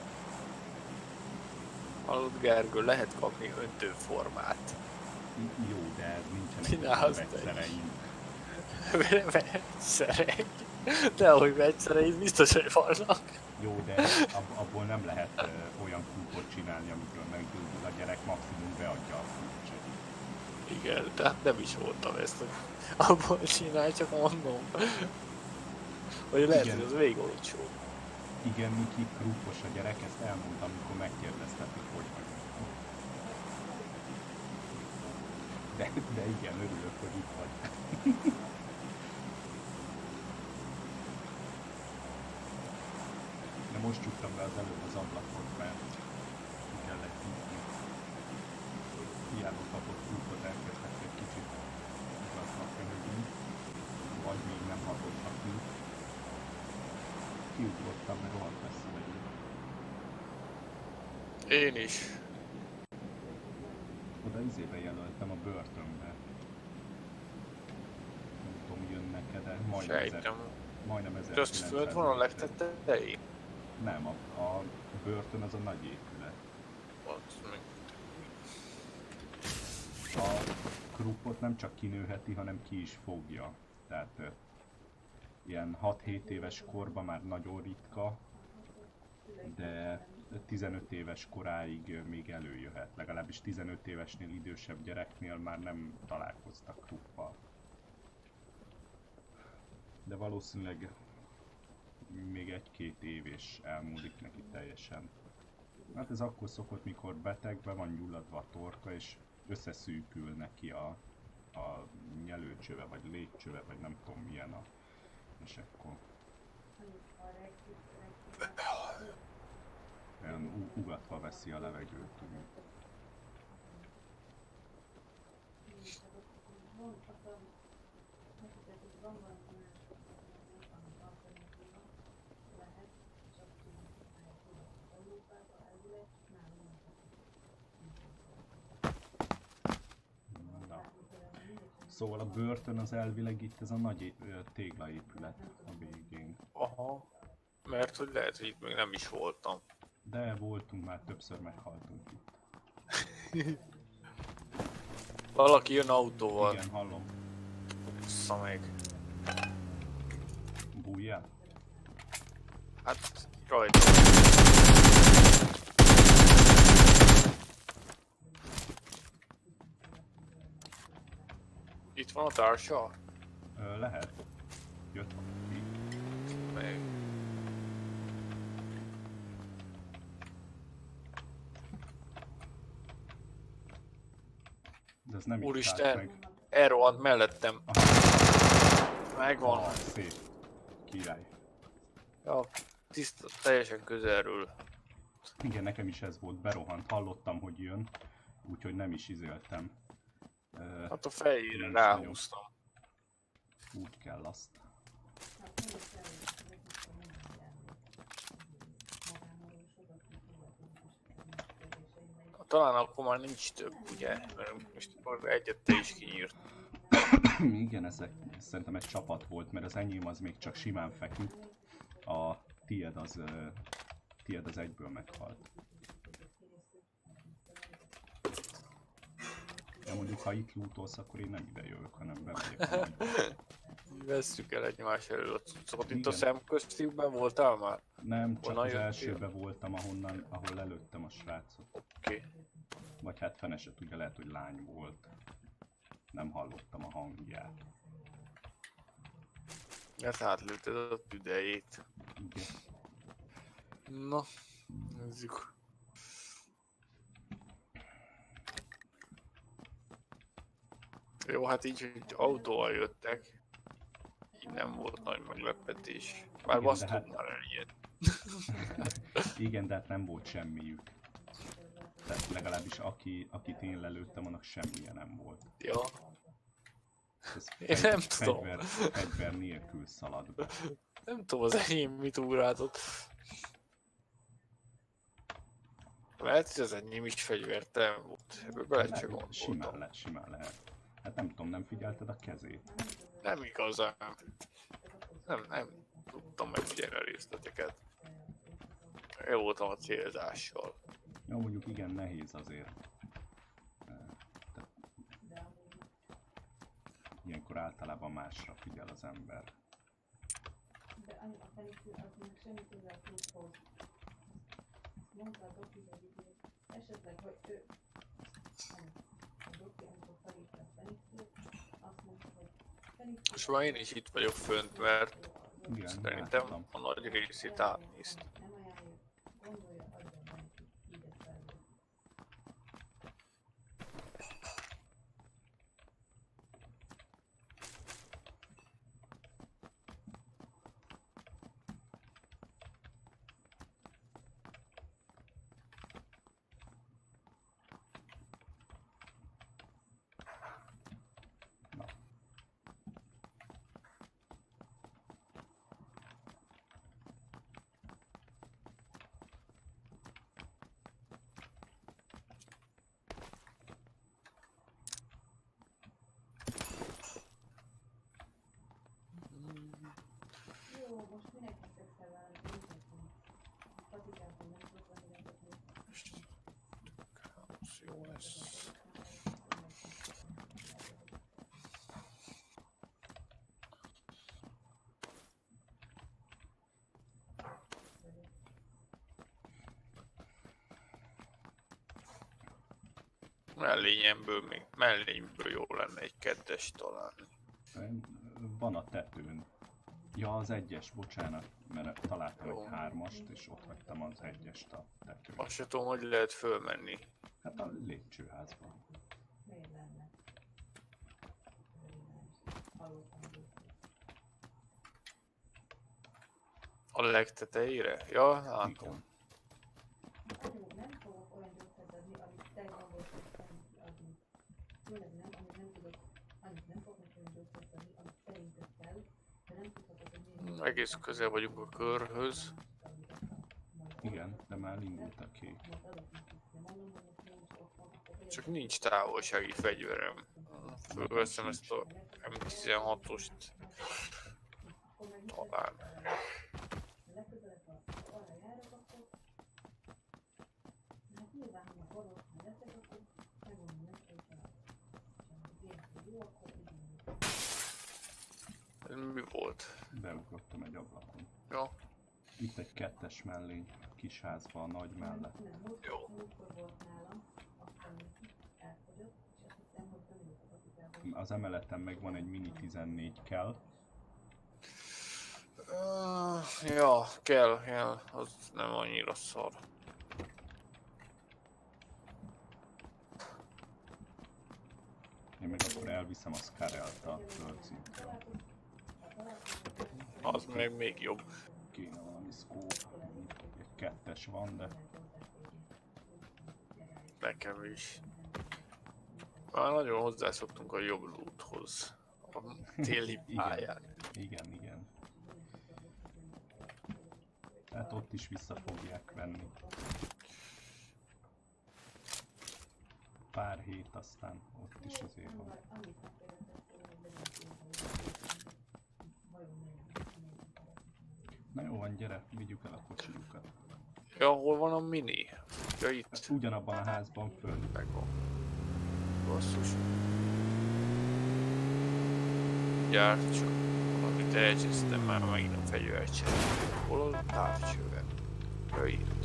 Hallod, Gergő, lehet kapni öntőformát. Jó, de nincsenek Csinálsz vegyszereim. Vegyszereid? Dehogy vegyszereid, biztos, hogy vannak. Jó, de abból nem lehet olyan kúpot csinálni, amikor meggyógyul a gyerek, maximum beadja a kulcsot. Igen, tehát nem is voltam ezt, hogy abból csinálj, csak mondom. Vagy lehet, Igen. hogy az végig olcsó. Igen, Miki, krúpos a gyerek, ezt elmondtam, amikor megkérdezted, hogy vagyok. De igen, örülök, hogy itt vagy. De most csuktam be az előbb az ablakot, mert ki kellett nyitni. Hiába kapott krúpot, elkezdtek egy kicsit igaznak köhögni, vagy még nem hatottak ki. Kiugrottam, mert rohadt messze megyünk. Én is. Oda izébe jelöltem a börtönbe. Nem tudom, jön neked, de majdnem 1000. De azt föld van a legtetején? Nem, a börtön az a nagy épület. Ott meg... A Kruppot nem csak kinőheti, hanem ki is fogja. Tehát ilyen 6-7 éves korban már nagyon ritka, de 15 éves koráig még előjöhet. Legalábbis 15 évesnél idősebb gyereknél már nem találkoztak Kruppal. De valószínűleg még 1-2 év és elmúlik neki teljesen. Hát ez akkor szokott, mikor betegbe van gyulladva a torka, és összeszűkül neki a nyelőcsöve, vagy légcsöve, vagy nem tudom milyen a... És akkor... olyan ugatva veszi a levegőt, úgy. Szóval a börtön az elvileg itt ez a nagy téglaépület a végén. Aha. Mert hogy lehet, hogy itt még nem is voltam. De voltunk, már többször meghaltunk itt. Valaki jön autóval. Igen, hallom. Vissza meg. Bújjál? Hát rajta. Itt van a társa? Lehet. Jött valaki. Meg. De ez nem itt Úristen. állt meg. Elrohant mellettem. Megvan. Ah, szép. Király. Ja, tiszta, teljesen közelről. Igen, nekem is ez volt, berohant, hallottam, hogy jön, úgyhogy nem is izéltem. Hát a fejére Nem is ráhúztam. Úgy kell azt. Talán akkor már nincs több, ugye? Mert most akkor egyet te is kinyírt. Igen, szerintem ez csapat volt, mert az enyém az még csak simán feküdt. A tied az egyből meghalt. De mondjuk, ha itt lootolsz, akkor én nem ide jövök, hanem bemegyek. Vesszük el egymás elől a cuccokat. Itt a Igen. szemköztívben voltál már? Nem, csak Honnan az jöttél? elsőben voltam, ahol lelőttem a srácot. Oké. Vagy hát fene se tudja, lehet, hogy lány volt. Nem hallottam a hangját. Mert átlőtted a tüdejét. Igen. Na, nézzük. Jó, hát így, hogy autóval jöttek. Így nem volt nagy meglepetés. Már Igen, azt de hát- tudnál el ilyet. Igen, de hát nem volt semmiük. Tehát legalábbis akit én lelőttem, annak semmije nem volt. Ja, Ez Én nem tudom. fegyver nélkül szalad be. nem tudom az enyém mit ugrátott. Lehet, hogy az enyém is fegyvertelen volt. Ebből bele se gondoltam. Simán lehet. Hát nem tudom, nem figyelted a kezét? Nem igazán. Nem tudtam megfigyelni a részleteket. Jó voltam a célzással. Jó, mondjuk igen, nehéz azért. Ilyenkor általában másra figyel az ember. De a fenikül az még semmi közel pluszhoz. Mondta a doki, hogy esetleg, hogy ő... A doki, amikor felépte a fenikül, azt mondta, hogy fenikül... Most már én is itt vagyok fönt, mert Igen, szerintem láttam. a nagy részét átnéztem. Nem ajánljuk, gondolja, adja a fenikül, így ezt elő. Na. Jó, most minek kezdtek fel velem, nézzetek. Patikában nem tudok annyira tetni. Jó lesz. Mellényből jó lenne egy kettes találni. Van a tetőn. Ja, az egyes, bocsánat, mert találtam Jó. egy hármast, és ott hagytam az egyest a tetőn. Azt se tudom, hogy lehet fölmenni. Hát a lépcsőházban. Miért lenne? Hallottam, hogy A legtetejére? Ja, látom. Igen. nem fogok olyan gyógyszert adni, amit te gondolsz, hogy szeretnék adni. Főleg nem, amit nem tudok, annyit nem fogok olyan gyógyszert adni, amit szerinted kell, de nem tudhatok, hogy miért. Egész közel vagyunk a körhöz. Igen, de már indult a kék. Csak nincs távolsági fegyverem. Fölveszem ezt a M16-ost. Talán. Legközelebb, ha arra járok, akkor hát nyilván, ha a orvosnál leszek, akkor megmondom neki, hogy ha jó, akkor igen. Ez mi volt? Beugrottam egy ablakon. Ja, Itt egy kettes mellény, kis házba, a nagy mellett. jó. Múltkor volt nálam, aztán elfogyott, és azt hiszem, hogy beülök a patikában. Az emeleten meg van egy mini 14 kell. Ja, kell, az nem annyira szar. Én meg akkor elviszem a Scarelt a földszintre. Az meg még jobb. Kéne valami scope, egy kettes van, de Nekem is. Már nagyon hozzászoktunk a jobb loothoz. A téli pályán. igen. Tehát ott is vissza fogják venni. Pár hét, aztán ott is azért van. Na jó van, gyere, vigyük el a kocsijukat. Ja, hol van a mini? Ja, itt. Ugyanabban a házban föl. Megvan. Basszus. Gyárt csak. Valamit elcsesztem már megint a fegyvercset. Hol a távcsővel? Ja, itt.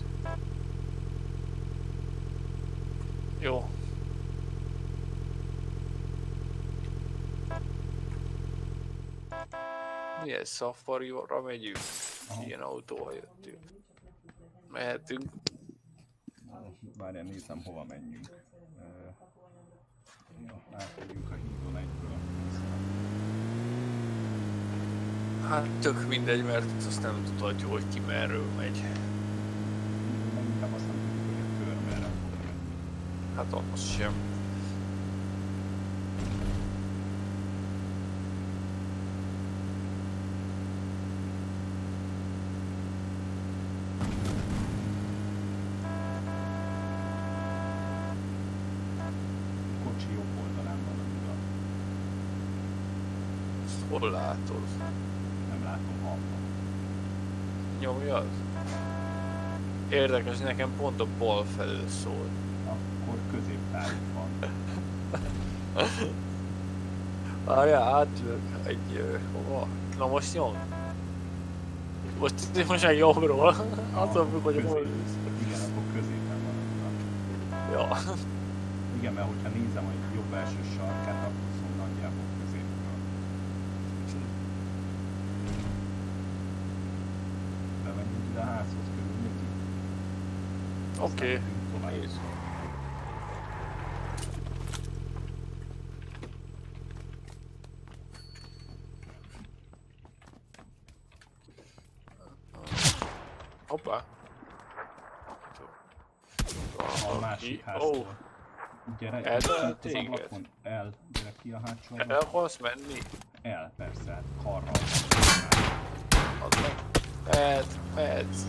Jó. Milyen safari-ra megyünk? Ilyen autóval jöttünk. Mehetünk. Várjál, nézem, hova menjünk. Jó, átmegyünk a hídon egyből. Hát tök mindegy, mert azt nem tudhatjuk, hogy ki merről megy. Inkább azt nem tudjuk, hogy a kör merre fog menni. Hát az sem. Kocsi jobb oldalán van a urat. Hol látod? Nem látom, hallom. Nyomjad? Érdekes, nekem pont a bal felől szól. Akkor középtárig van. Várjál, átlök egy hova? Na most nyom? Most már jobbról. Attól függ, hogy hol ülsz. Igen, akkor középen van a urat. Ja. Igen, mert hogyha nézem a jobb első sarkát, akkor szól nagyjából középről. Bemegyünk ide a házhoz körülnézni. Oké. Tovább. Nézd. Hoppá. A másik Ó, háztól. Gyere, Eldölt itt az téged? ablakon. Gyere ki a hátsó el ablakon. akarsz menni? El, persze, hát karral. Add meg. Mehetsz.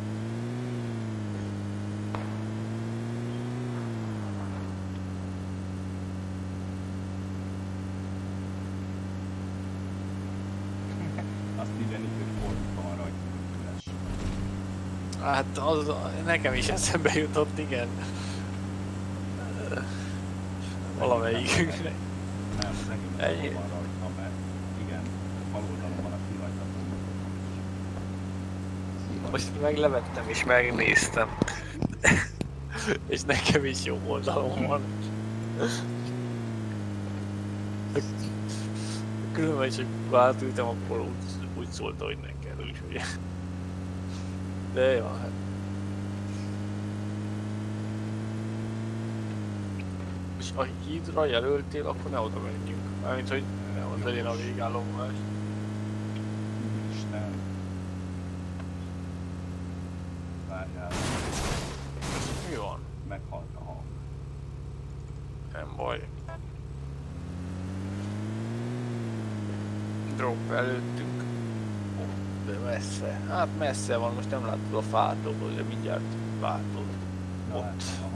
Azt írják, hogy fordítva van rajta, hogy üres. Hát az, nekem is eszembe jutott, igen. Valamelyikünknek. Nem, az egész Ennyi. van rajta, mert igen, bal oldalon van a kirajtató. Most meglevettem és megnéztem. És nekem is jó oldalon van. Különben is, hogy átültem, akkor úgy szólta, hogy nem kell is, ugye. De jó, hát. És a hídra jelöltél, akkor ne oda menjünk. Mármint, hogy ne ott legyen a végállomás. Isten. Várjál, Mi van? meghalt a hang. Nem baj. Drop előttünk. Ó, de messze. Hát messze van, most nem látod a fától, de mindjárt látod. Ja, Ott. hát, aha.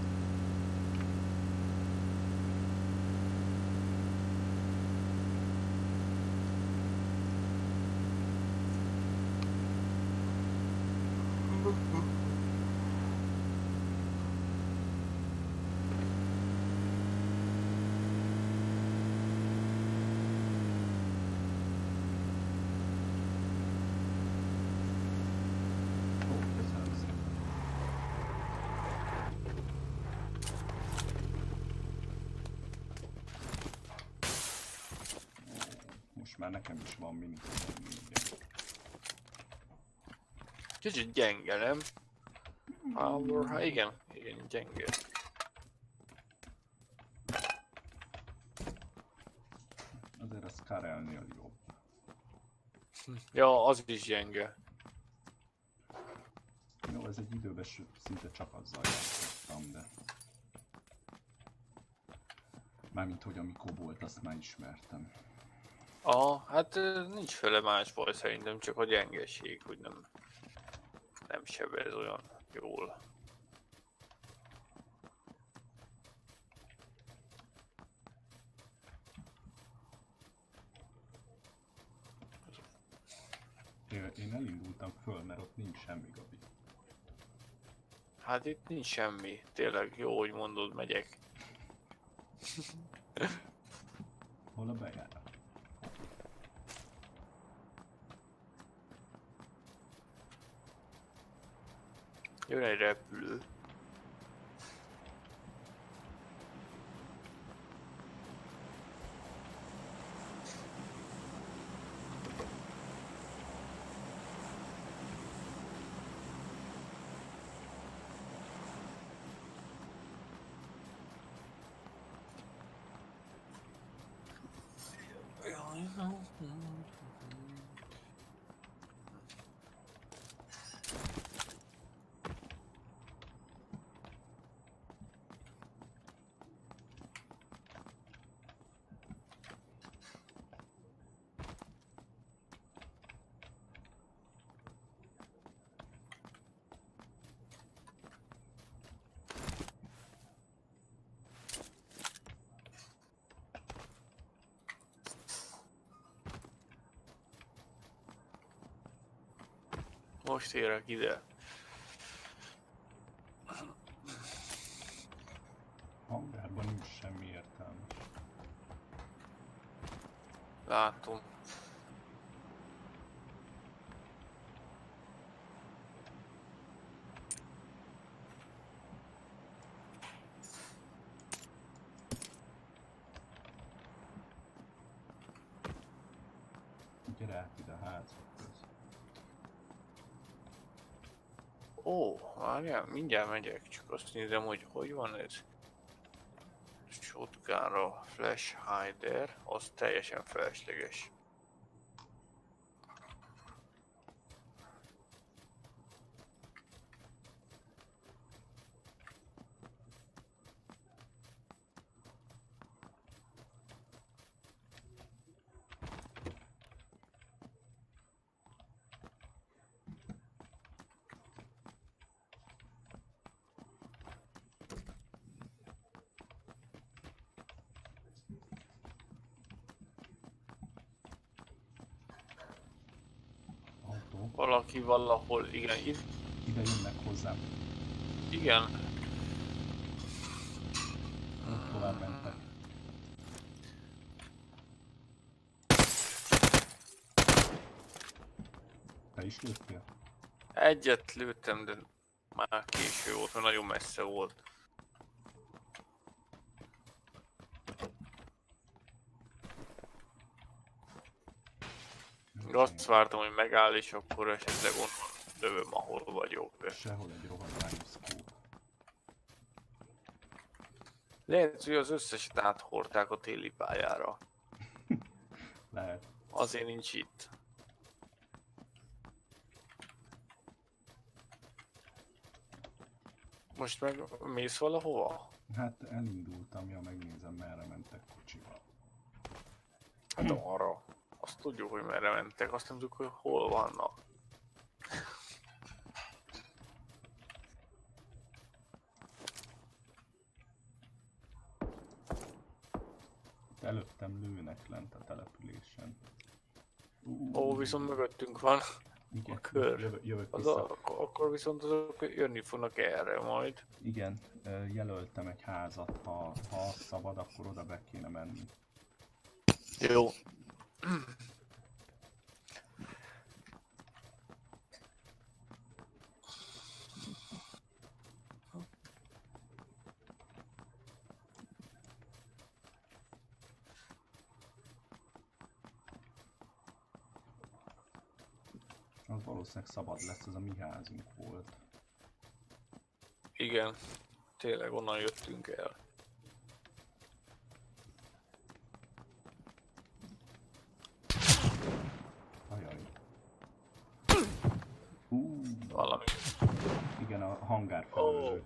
Ó, köszönöm szépen. Most már nekem is van mini. Kicsit gyenge, nem? Power, hát igen, gyenge. Azért a Scarelnél jobb. Ja, az is gyenge. Jó, ez egy időben szinte csak azzal játszottam, de... Mármint, hogy amikor volt, azt már ismertem. Hát nincs fele más baj szerintem, csak a gyengeség, hogy nem sebez olyan jól. Én elindultam föl, mert ott nincs semmi, Gabi. Hát itt nincs semmi, tényleg jó, hogy mondod, megyek. Hol a bejárat? Jön egy repülő. Most érek ide. Hangárban nincs semmi értelme. Látom. Gyere át ide a házak köz. Ó, várjál, mindjárt megyek, csak azt nézem, hogy van ez. Shotgunra flash hider, az teljesen felesleges. Autó. Valaki valahol, igen, Ide jönnek hozzám. igen. Tovább mentek. Te is lőttél? Egyet lőttem, de már késő volt, mert nagyon messze volt. Azt vártam, hogy megáll, és akkor esetleg onnan lövöm, ahol vagyok. De Sehol egy rohadványos scope. lehet, hogy az összeset áthordták a téli pályára. Lehet. Azért nincs itt. Most meg mész valahova? Hát elindultam, ja megnézem merre mentek kocsival. Hát arra. Azt tudjuk, hogy merre mentek, azt nem tudjuk, hogy hol vannak. Előttem lőnek lent a településen. Ó, viszont mögöttünk van Igen, a kör. jövök Az vissza. akkor viszont azok jönni fognak erre majd. Igen, jelöltem egy házat, ha szabad, akkor oda be kéne menni. Jó. Az valószínűleg szabad lesz, ez a mi házunk volt. Igen, tényleg onnan jöttünk el. Ajaj. Valami. Igen, a hangár felül.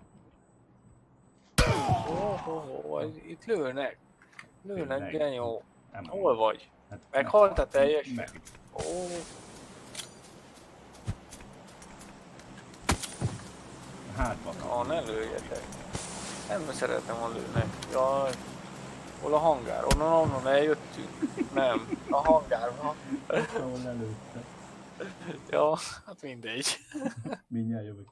Itt lőnek. Lőnek, Tényleg? genyó. Nem Hol mondom. vagy? Hát Meghaltál teljesen? Meg. Ó. Hátba. Ne lőjetek. Nem szeretem, ha lőnek. Jaj. Hol a hangár? Onnan eljöttünk? Nem. A hangárban. Ahol lelőtte. Ja, hát mindegy. Mindjárt jövök.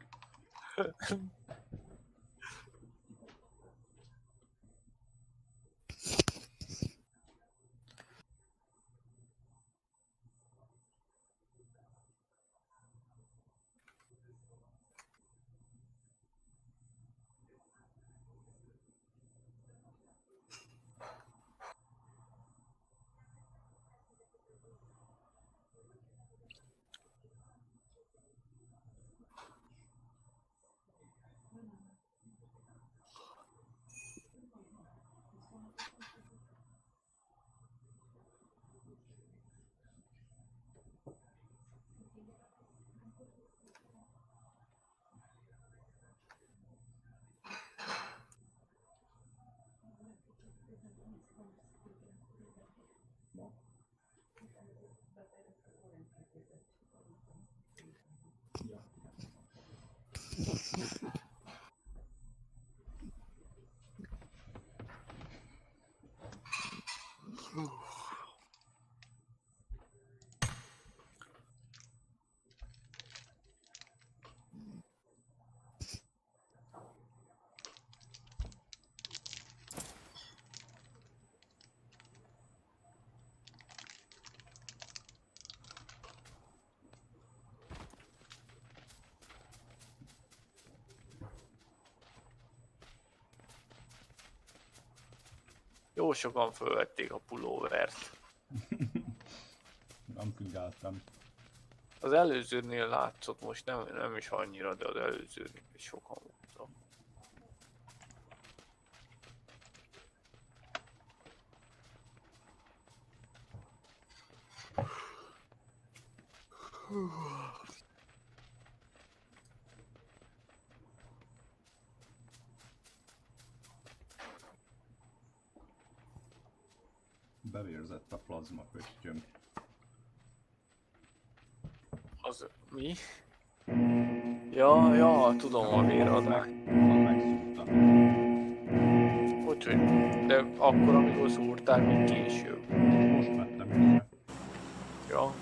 Jó sokan fölvették a pulóvert. Nem figyeltem. Az előzőnél látszott, most nem is annyira, de az előzőnél is sokan voltak. Bevérzett a plazma pöttyöm. Az mi? Ja, tudom a véradás. Megszúrta. Úgyhogy, de akkor, amikor szúrták, még később. Most vettem észre. Ja.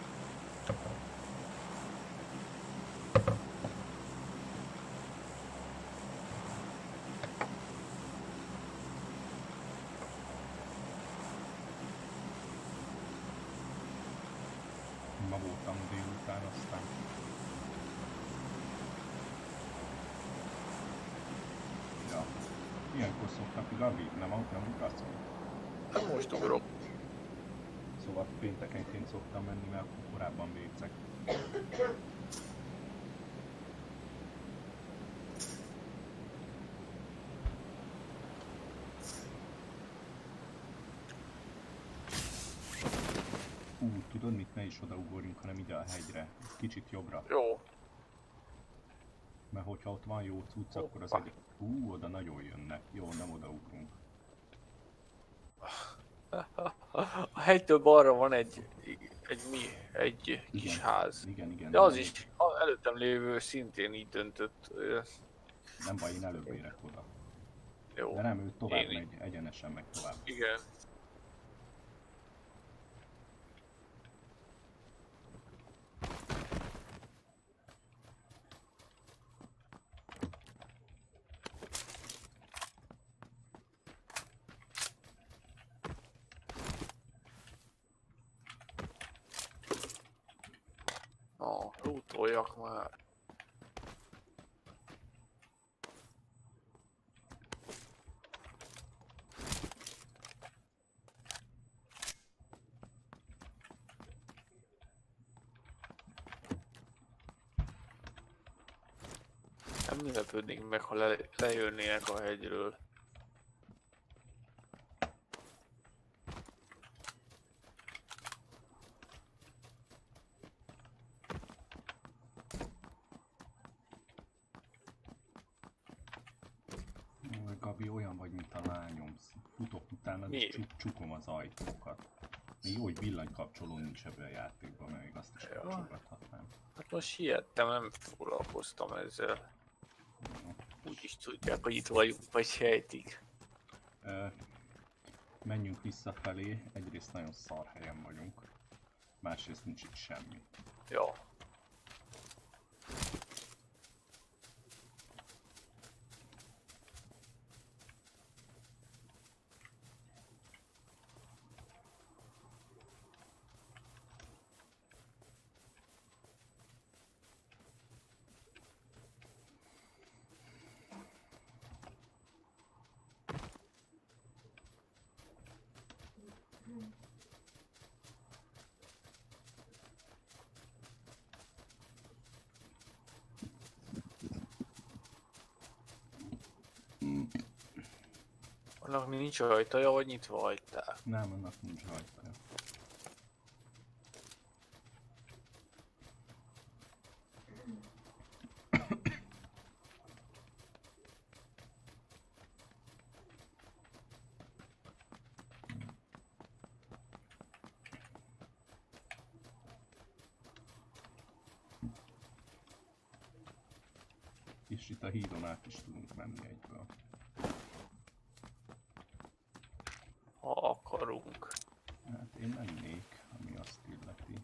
Ma voltam délután, aztán... Ja. Ilyenkor szoktak Gabi, nem ugraszol. Hát most ugrok. Szóval péntekenként szoktam menni, mert akkor korábban végzek. Tudod mit, ne is odaugorjunk, hanem ide a hegyre. Kicsit jobbra. Jó. Mert hogyha ott van jó cucc, akkor az Hoppa. egy... oda nagyon jönnek. Jó, nem odaugrunk. A hegytől balra van egy kis ház. Igen. De az is, az előttem lévő szintén így döntött. Nem baj, én előbb érek oda. Jó. De nem, ő tovább Én megy, egyenesen megy tovább. Igen. Lútoljak már. Nem lepődnék meg, ha lejönnének a hegyről. Gabi, olyan vagy, mint a lányom. Futok utána, Mi? és csukom az ajtókat. Még jó, hogy villanykapcsoló nincs ebben a játékban, mert még azt is Ja. kapcsolgathatnám. Hát most siettem, nem foglalkoztam ezzel. Úgyis tudják, hogy itt vagyunk, vagy sejtik. Menjünk visszafelé, egyrészt nagyon szar helyen vagyunk, másrészt nincs itt semmi. Ja. Annak nincs ajtaja, vagy nyitva hagyták? Nem, annak nincs ajtaja. És itt a hídon át is tudunk menni egyből. Ha akarunk. Hát én mennék, ami azt illeti.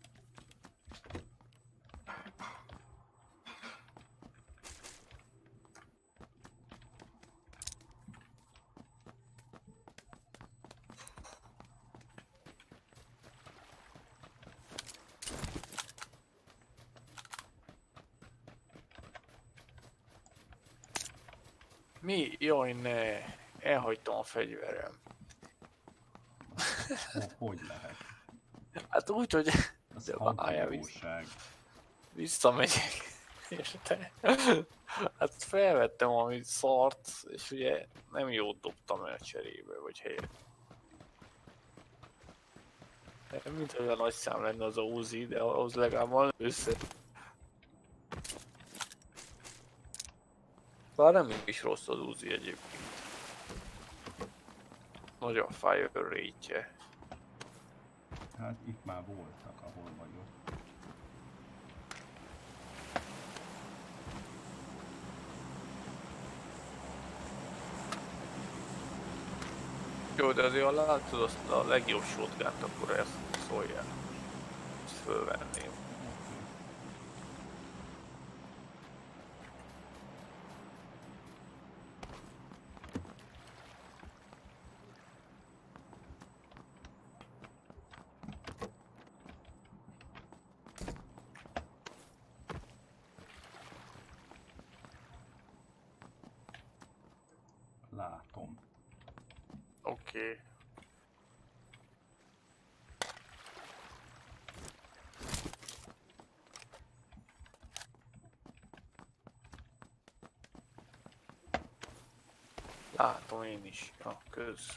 Mi? Jaj, ne. Elhagytam a fegyverem. Hogy lehet? Hát úgy, hogy Az de várjál, hagyóság. visszamegyek. Érte? Hát felvettem valami szart, és ugye nem jót dobtam el cserébe, vagy helyet. Mint olyan nagy szám lenne az a Uzi, de ahhoz legalább van össze. Bár nem is rossz az Uzi egyébként. Nagy a fire rate-je. Hát itt már voltak, ahol vagyok. Jó, de azért ha látod azt a legjobb shotgunt, akkor ezt szóljál. Ezt fölvenném. Látom. Oké. Látom én is. Ja, kösz.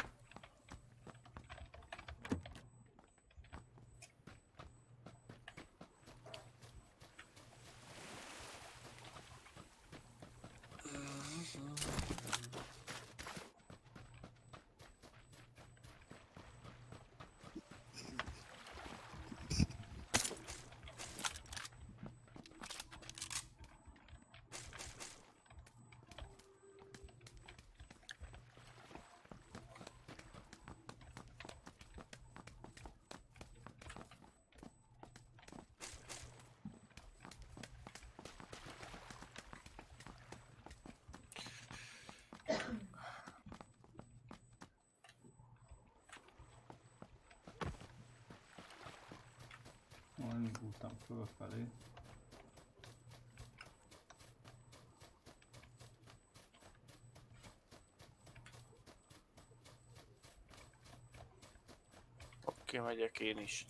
Indultam fölfelé. Oké, megyek én is.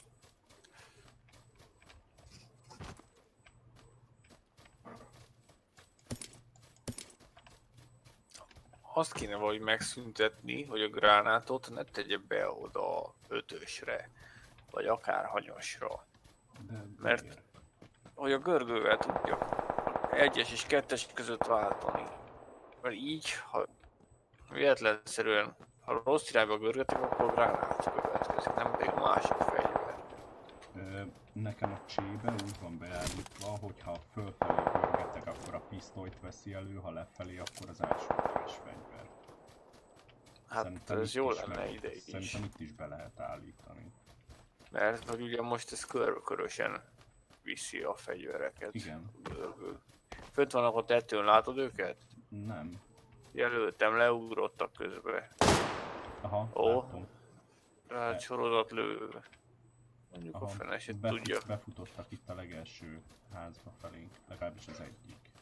azt kéne valahogy megszüntetni, hogy a gránátot ne tegye be oda a 5-ösre, vagy akár hanyasra. De Mert- miért? Hogy a görgővel tudja 1-es és 2-es között váltani. Mert így, ha véletlenszerűen, ha rossz irányba görgetek, akkor a gránát következik, nem pedig a másik fegyver. Nekem a csébe úgy van beállítva, hogyha fölfelé görgetek, akkor a pisztolyt veszi elő, ha lefelé, akkor az elsődleges fegyver. Hát Szerintem ez itt jó is lenne ide is. Szerintem itt is be lehet állítani. Mert hogy ugye most ez körösen viszi a fegyvereket. Igen. Görgő. Fönt vannak a tetőn, látod őket? Nem. Jelöltem, leugrottak közben. Aha, Ó. látom. Hát sorozat lő. Mondjuk a Aha, fene se tudja. befutottak itt a legelső házba felénk, legalábbis az egyik.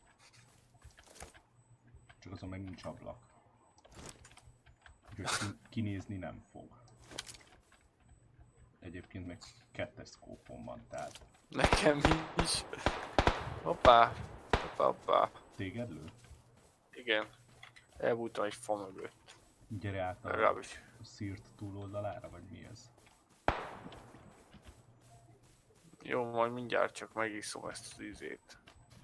Csak azon meg nincs ablak. Úgyhogy kinézni nem fog. Egyébként meg 2-es szkópom van, tehát Nekem is. Hoppá. Hoppá. téged lő? Igen. Elbújtam egy fa mögött. Gyere át a Legalábbis. szírt túloldalára, vagy mi ez? Jó, majd mindjárt csak megiszom ezt az ízét.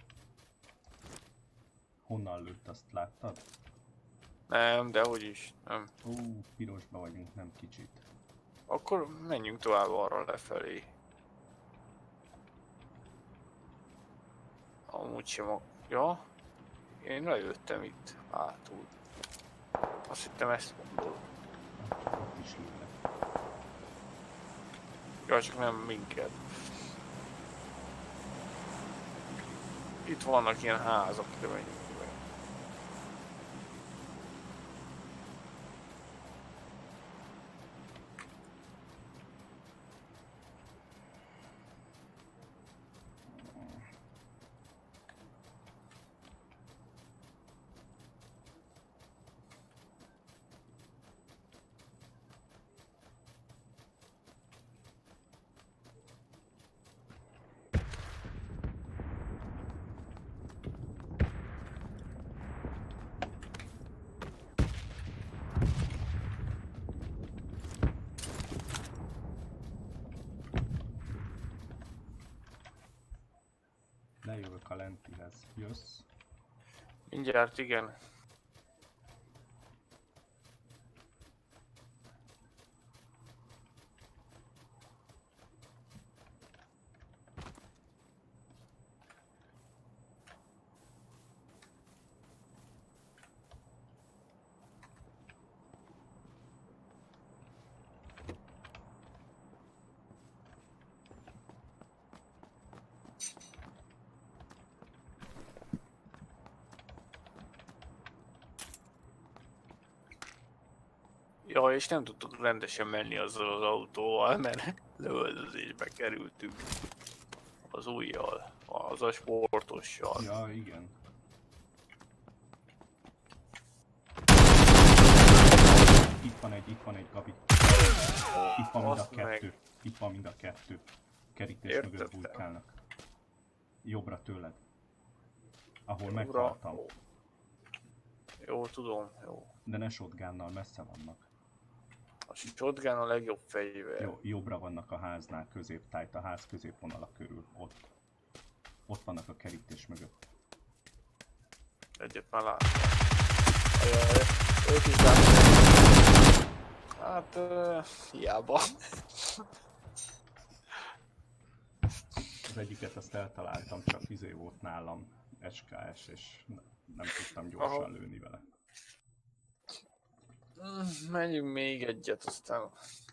Honnan lőtt, azt láttad? Nem, de hogy is. Nem. Pirosba vagyunk, nem kicsit. Akkor menjünk tovább arra lefelé. Amúgy sem a... Ja? Én lejöttem itt hátul. Azt hittem ezt mondod. Ott is lőnek. Ja, csak nem minket. Itt vannak ilyen házak, de menjünk be. Lejövök a lentihez. Jössz? Mindjárt igen. Ja, és nem tudtuk rendesen menni azzal az autóval, mert lövöldözésbe kerültünk. Az ujjal, az a sportossal. Ja, igen. Itt van egy Gabi. Itt van mind a Azt meg. kettő. Itt van mind a kettő. Kerítés Értettem. mögött bujkálnak. Jobbra tőled. Ahol Jobbra? meghaltam. Jó, tudom, jó. De ne shotgunnal, messze vannak. A shotgun a legjobb fegyver. Jó, jobbra vannak a háznál, középtájt, a ház középvonala körül. Ott. Ott vannak a kerítés mögött. Egyet már láttam. Ajaj, ők is láttam. Hát, hiába. Az egyiket azt eltaláltam, csak izé volt nálam SKS, és nem tudtam gyorsan Aha. lőni vele. Menjünk még egyet, aztán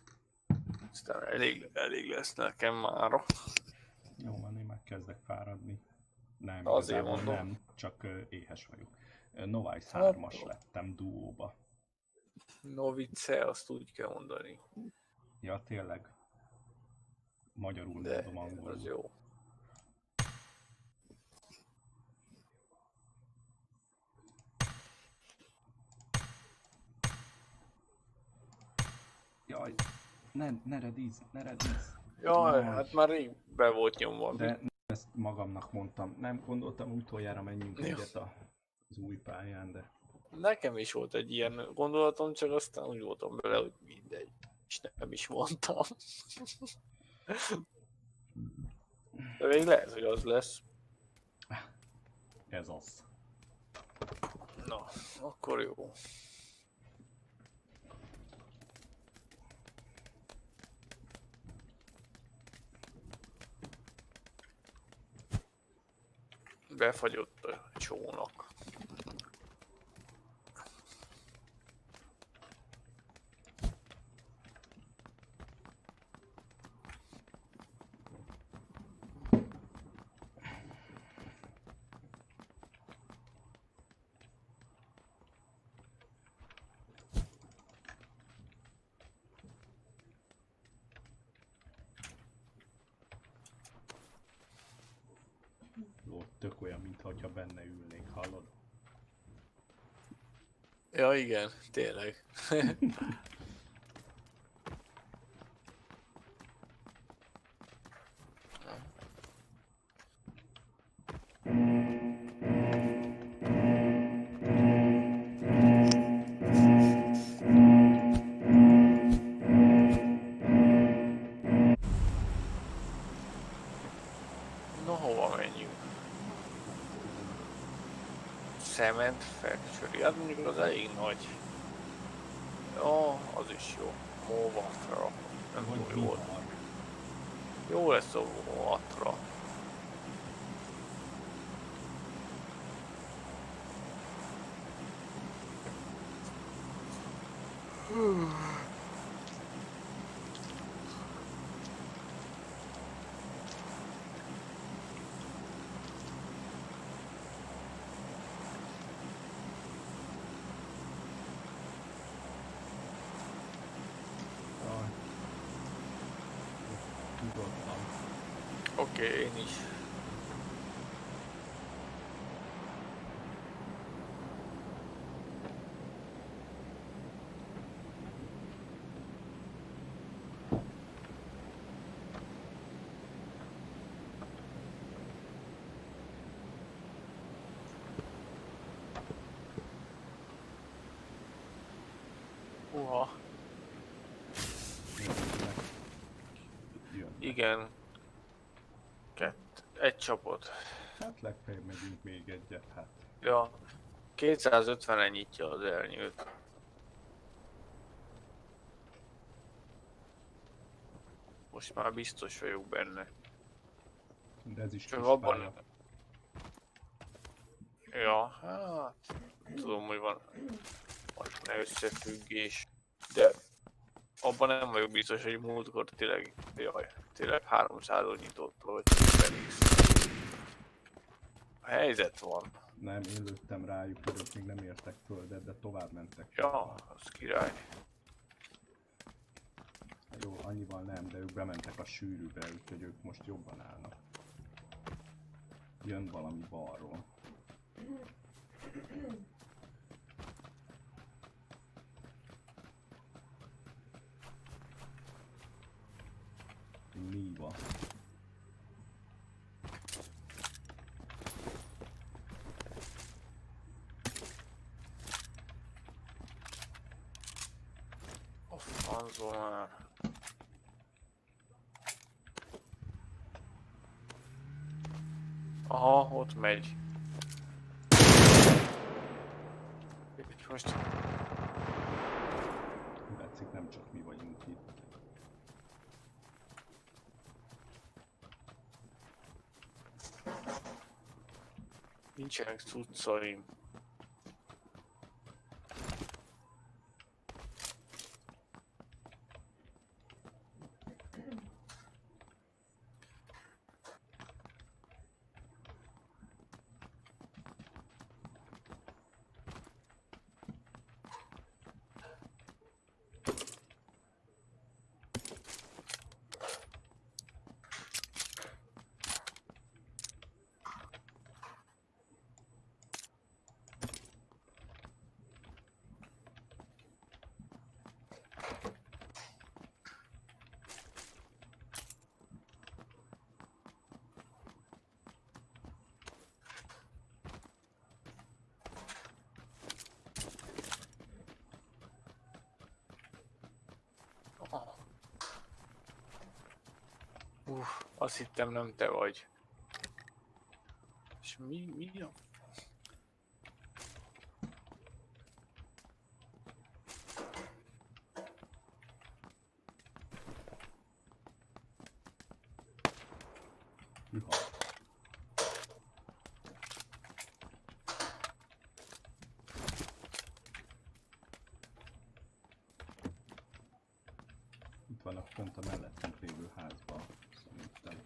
elég lesz nekem mára. Jó van, én már kezdek fáradni. Nem, Azért igazából mondom. nem, csak éhes vagyok. Novice Hát, 3-as lettem duóba. Novice, azt úgy kell mondani. Ja, tényleg. Magyarul De mondom, angolul. az jó. Jaj, ne redízz, ne redízz. Jaj, Jaj. hát már rég be volt nyomva. De ezt magamnak mondtam. Nem gondoltam utoljára menjünk Jó. egyet az új pályán, de Nekem is volt egy ilyen gondolatom, csak aztán úgy voltam bele, hogy mindegy. És nem is mondtam. De még lehet, hogy az lesz. Ez az. Na, akkor jó. Befagyott a csónak. Jó, tök olyan, mintha benne ülnék, hallod? Ja igen, tényleg. Na, hova menjünk? Cement Factory, hát mondjuk az elég nagy. Ja, az is jó. Movatra. Nem Vagy túl jó. vihar. Jó lesz a Movatra. Jaj. Tudottam. Oké, én is. Uha, Jön. igen. Egy csapat. Hát legfeljebb megyünk még egyet, hát. Ja, 250-en nyitja az ernyőt. Most már biztos vagyok benne. De ez is Csak kis abban... pálya. Ja, hát... Tudom, hogy van összefüggés. De... Abban nem vagyok biztos, hogy múltkor tényleg... Jaj, tényleg 300-on nyitott, vagy pedig... A helyzet van. Nem, én lőttem rájuk, mert ők még nem értek földet, de tovább mentek. Ja, az király. Jó, annyival nem, de ők bementek a sűrűbe, úgyhogy ők most jobban állnak. Jön valami balról. Níva. A francba már. Aha, ott megy. Itt most... Látszik, nem csak mi vagyunk itt. Nincsenek cuccaim. Azt hittem nem te vagy. És mi a... Hűha. Itt vannak pont a mellettünk lévő házban, szerintem.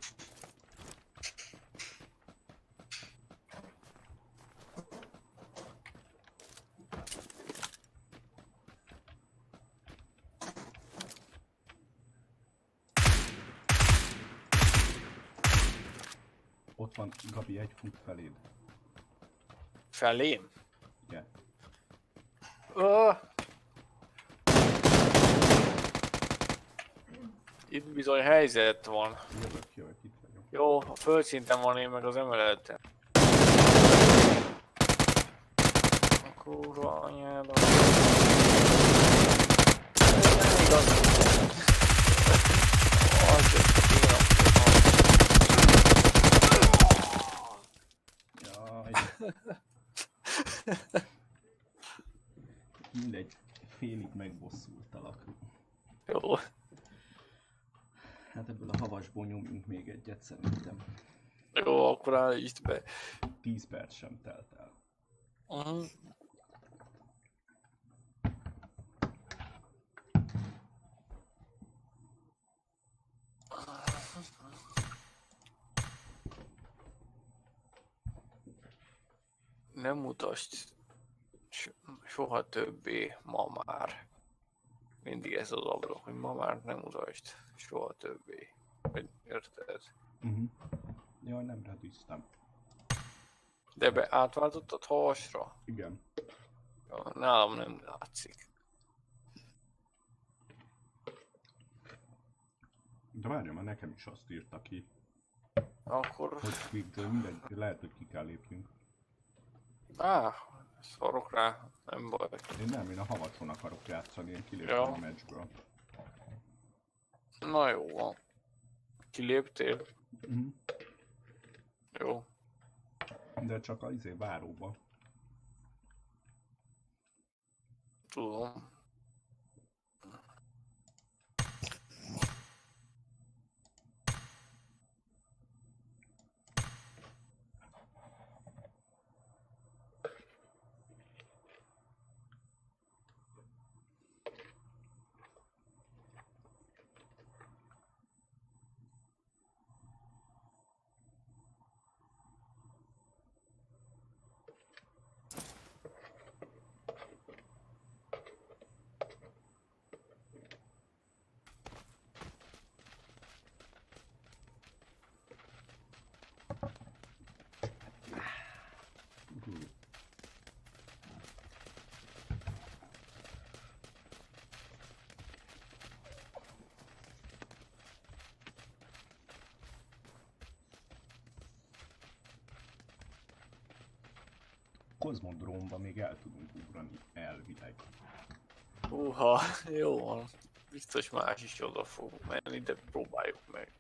Ott van, Gabi, egy fut feléd. Felém? Igen. Itt bizony helyzet van. Jövök, itt vagyok. Jó, a földszinten van, én meg az emeleten. A kurva anyád. Ez nem igaz. Az Jaj. Mindegy, félig megbosszultalak. jó. Hát ebből a havasból nyomjunk még egyet szerintem. Jó, akkor állítsd be. 10 perc sem telt el. Nem mutasd soha többé, ma már. Mindig ez az ablak, hogy ma már nem mutasd soha többé. Vagy érted? Jaj, nem redüztem. De átváltottad havasra? Igen. Ja, nálam nem látszik. De várjam, mert nekem is azt írta ki, Akkor... hogy mindegy, lehet, hogy ki kell lépjünk. Szarok rá, nem baj. Én a havaton akarok játszani, én kiléptem Ja. a meccsből. Na jó van. Kiléptél? Jó. De csak az váróba. Tudom. Kozmodrómba még el tudunk ugrani, elvileg. Jó van. Biztos más is oda fog menni, de próbáljuk meg.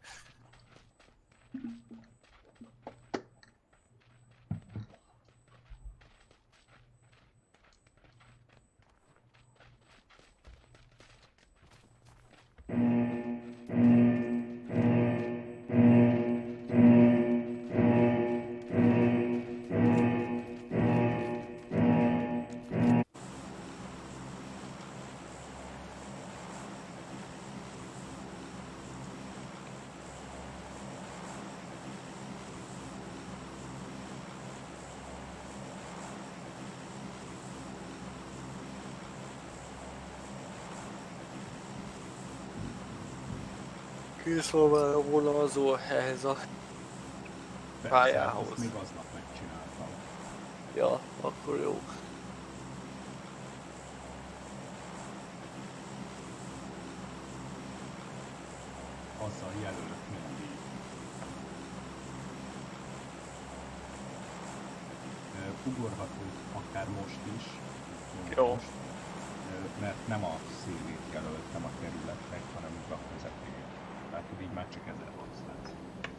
Kész van már a vonalzó ehhez a pályához. Ezt még aznap megcsináltam. Ja, akkor jó. Azzal jelölök mindig. Ugorhatunk akár most is. Jó. Most, mert nem a szélét jelöltem a kerületnek, hanem a közepén. látod, így már csak 1600.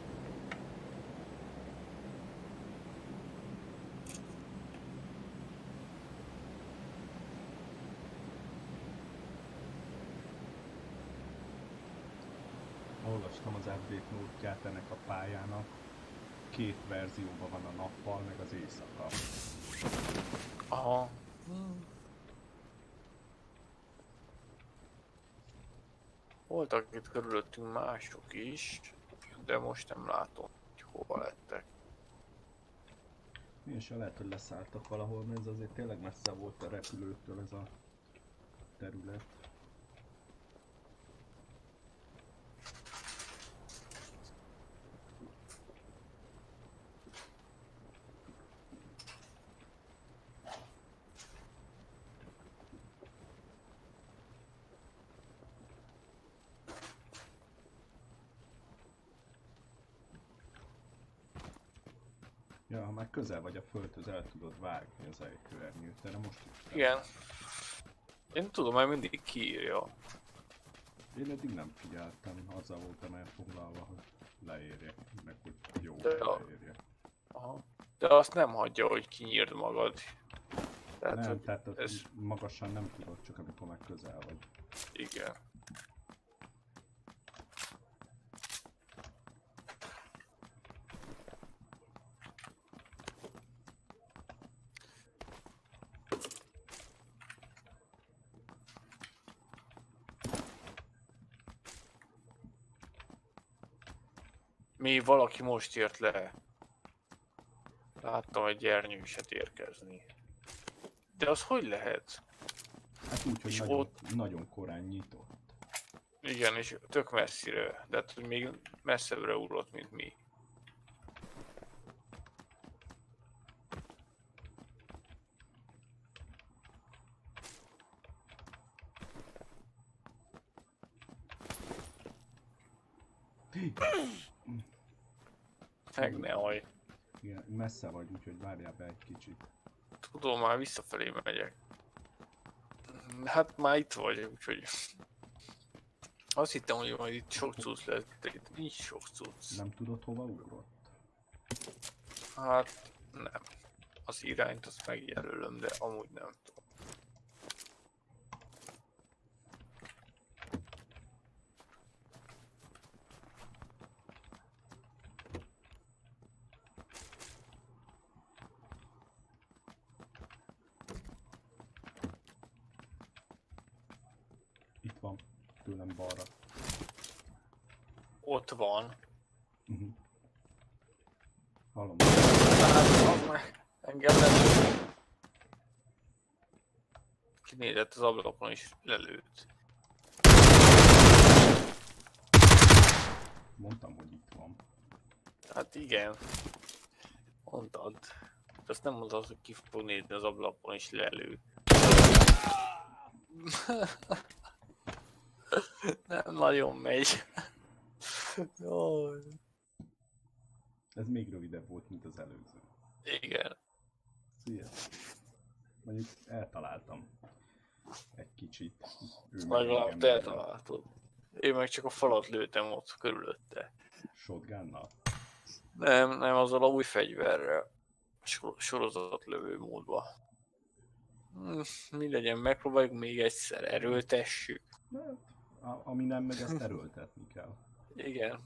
Olvastam az update nótját ennek a pályának. 2 verzióban van a nappal, meg az éjszaka. Aha. Voltak itt körülöttünk mások is, de most nem látom, hogy hova lettek. Én sem lehet, hogy leszálltak valahol, mert ez azért tényleg messze volt a repülőtől ez a terület. Ja, ha már közel vagy a földhöz, el tudod vágni az ejtőernyőt, erre most is. Igen. Én tudom, hogy mindig kiírja. Én eddig nem figyeltem, azzal voltam elfoglalva, hogy leérjek, meg hogy jó De leérjek. Aha. De azt nem hagyja, hogy kinyírd magad. Tehát, Nem, hogy tehát ez... magasan nem tudod, csak amikor már közel vagy. Igen. Mi valaki most ért le. Láttam egy ernyőset érkezni. De az hogy lehet? Hát úgy, hogy És nagyon, ott- nagyon korán nyitott. Igen, és tök messzire. De hát, hogy még messzebbre ugrott, mint mi. Meg ne haj. Igen, messze vagy, úgyhogy várjál be egy kicsit. Tudom, már visszafelé megyek. Hát már itt vagy, úgyhogy... Azt hittem, hogy majd itt sok cucc lesz, de itt nincs sok cucc. Nem tudod, hova ugrott? Hát nem. Az irányt azt megjelölöm, de amúgy nem tudom. Itt van, tőlem balra. Ott van. Hallom. Hát az meg engem lelőtt. Kinézett az ablakon is lelőtt. Mondtam, hogy itt van. Hát igen. Mondtad. De azt nem mondtad, hogy ki fog nézni az ablakon is lelőtt. Nem nagyon megy. Jaj. Ez még rövidebb volt, mint az előző. Igen. Szia. Mondjuk eltaláltam egy kicsit. Ő meg Legalább engem te lőtt. találtad. Én meg csak a falat lőttem ott körülötte. Shotgunnal. Nem azzal a új fegyverrel. Sorozatlövő módba. Mi legyen, megpróbáljuk még egyszer, erőltessük. Hát, ami nem megy, azt erőltetni kell. Igen.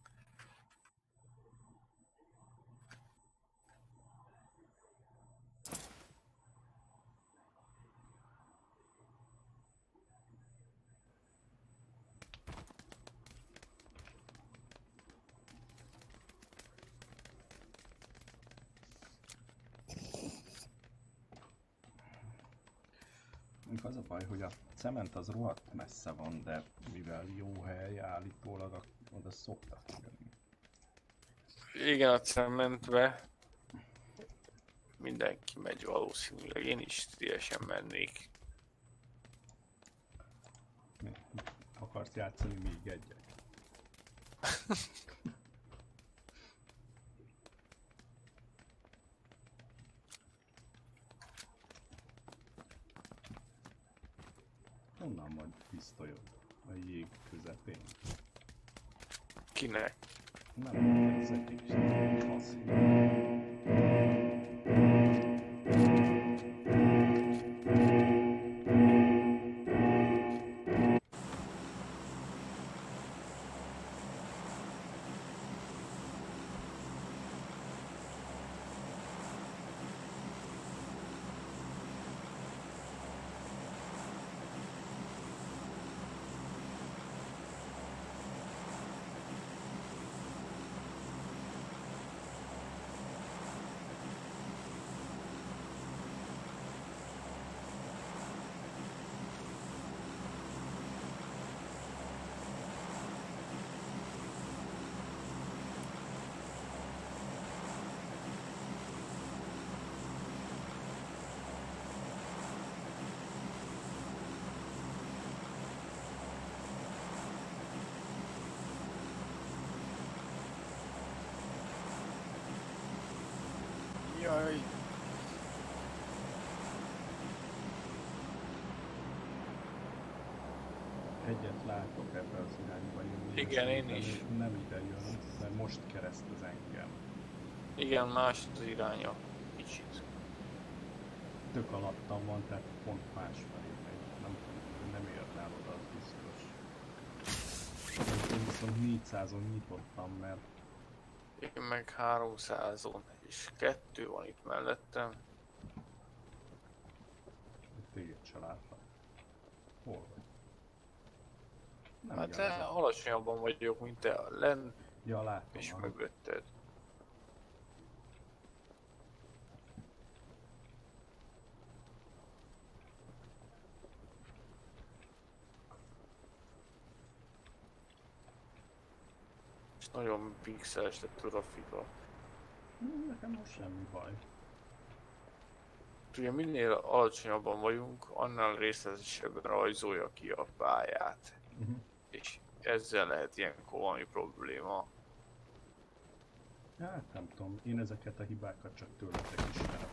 Az a baj, hogy a cement az rohadt messze van, de mivel jó hely állítólag, oda szoktak jönni. Igen, a cementbe mindenki megy valószínűleg. Én is szívesen mennék. Akarsz játszani még egyet? Honnan majd pisztolyod a jég közepén? Kinek? Nem, ez egyik fasz. Jaj. Egyet látok ebbe az irányba jönni. Igen, de én szerintem is. Nem ide jön, mert most keresztez engem. Igen, más az iránya. Kicsit. Tök alattam van, tehát pont másfelé megy. Nem ért el oda, az biztos. Én viszont 400-on nyitottam, mert Én meg 300-on, és 2 van itt mellettem. téged se látlak. Hol vagy? Nem Hát te igazán. alacsonyabban vagyok, mint te lent, Ja, látom. és aha. mögötted. És nagyon pixeles lett a grafika. Nekem most semmi baj. Ugye minél alacsonyabban vagyunk, annál részletesebben rajzolja ki a pályát. És ezzel lehet ilyenkor valami probléma. Hát nem tudom, én ezeket a hibákat csak tőletek ismerem.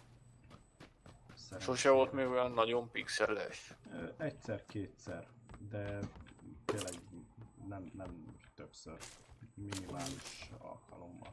Sose volt még olyan nagyon pixeles. Egyszer-kétszer, de tényleg nem többször. Minimális alkalommal.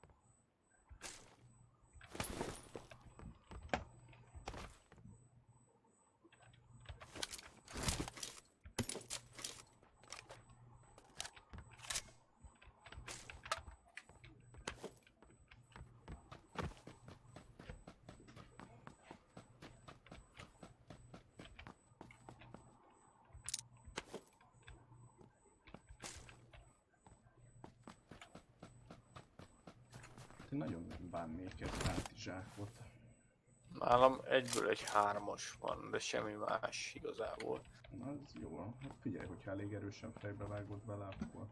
Én nagyon bánnék egy hátizsákot. Nálam egyből egy 3-as van, de semmi más igazából. Az jó. Hát figyelj, hogyha elég erősen fejbe vágod vele, akkor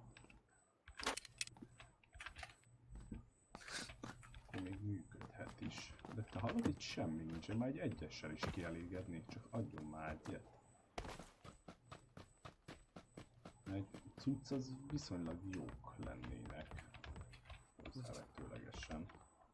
még működhet is. De te hallod, itt semmi nincs, én már egy egyessel is kielégednék, csak adjon már egyet. Egy cucc az viszonylag jók lennének. Hozzávetőlegesen.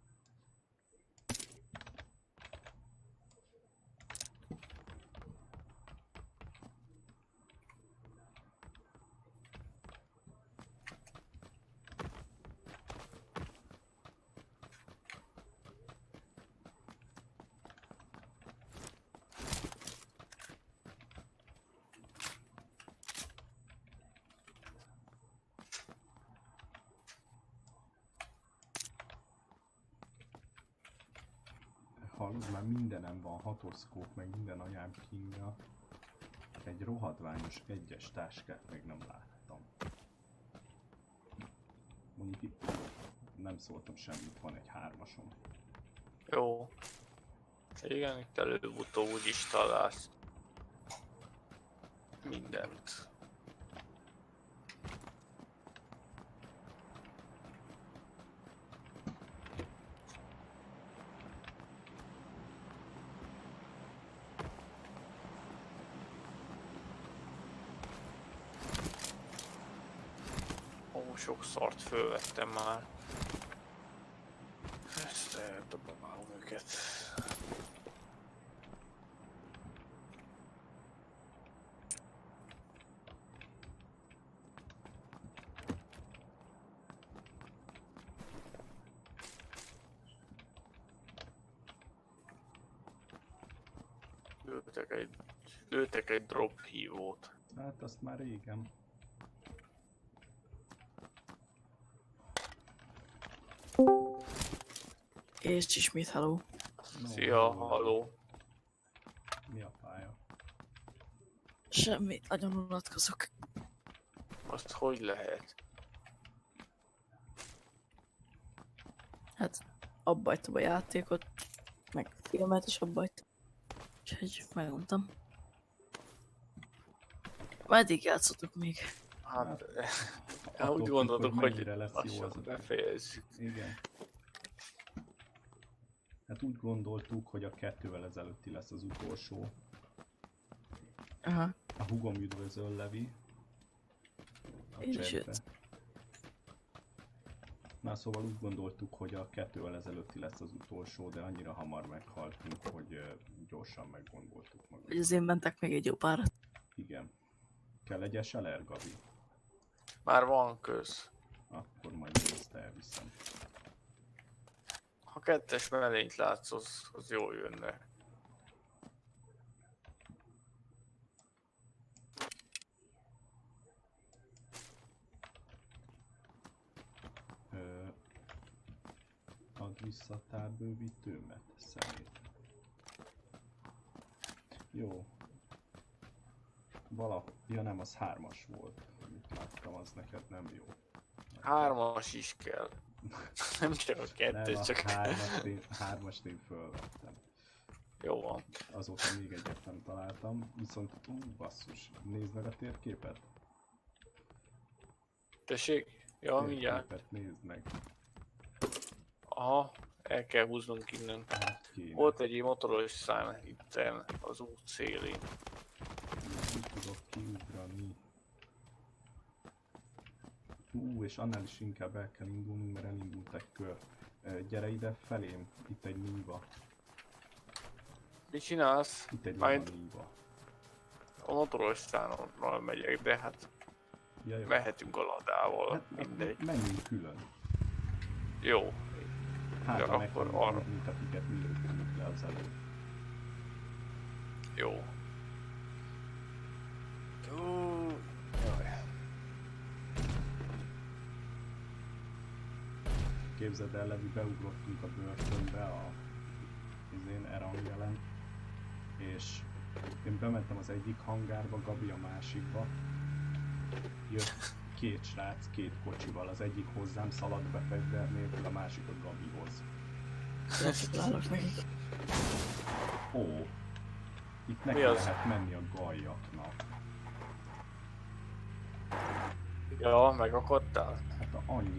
Hallod, már mindenem van, hatoszkóp, meg minden anyám kinga. Egy rohadványos egyes táskát még nem láttam. Mondjuk itt nem szóltam semmit, van egy 3-asom. Jó. Igen, itt előbb-utóbb úgyis találsz mindent. Ó, sok szart fölvettem már. Ezt eldobálom őket. lőttek egy drop hívót. Hát azt már régen. És ismét hello. No, Szia, haló. Mi a pálya? Semmit, nagyon unatkozok. Azt hogy lehet? Hát abbajtam a játékot, meg filmet is abbajtam. Úgyhogy meguntam. Meddig játszottuk még? Hát, attól úgy függ, gondoltuk, hogy hogy mennyire lesz jó az lassan a- befejezzük. Igen. Hát úgy gondoltuk, hogy a 2-vel ezelőtti lesz az utolsó. Aha, A hugom üdvözöl, Levi. A Én is chatbe. őt. Na szóval úgy gondoltuk, hogy a 2-vel ezelőtti lesz az utolsó, de annyira hamar meghaltunk, hogy gyorsan meggondoltuk hogy magunkat. azért mentek még egy jó párat. Igen. Kell egy SLR, Gabi? Már van köz. Akkor majd én ezt elviszem. Ha kettes mellényt látsz, az jól jönne. Add vissza a tárbővítőmet, szemét. Jó. Valahogy, ja nem, az 3-as volt. Amit láttam, az neked nem jó. 3-as is kell. Nem csak a Nem, kettes, a csak 3-ast én fölvettem. jó van. Azóta még egyet nem találtam, viszont basszus, nézd meg a térképet. Tessék? Ja, mindjárt. Térképet nézd meg. Aha, el kell húznunk innen. Hát kéne. Volt egy motoros szám itten az út szélén. Így tudok kiugrani. És annál is inkább el kell indulnunk, mert elindult egy kör. Gyere ide felém, itt egy níva. Mit csinálsz? Itt egy Majd níva. a motoros számmal megyek, de hát Ja, jó. mehetünk a ladával, Hát, mindegy. menjünk külön. Jó. Hát, Ja, ja, akkor arra. mint akiket mi lőttünk le az előtt. Jó. Jaj. Képzeld el, Levi, beugrottunk a börtönbe a Erang jelen, és én bementem az egyik hangárba, Gabi a másikba. Jött két srác, két kocsival, az egyik hozzám szaladt be fegyver nélkül, a másik a Gabihoz. Gratulálok nekik. Ó, itt neki Mi az? lehet menni a gallyaknak. Ja, megakadtál? Hát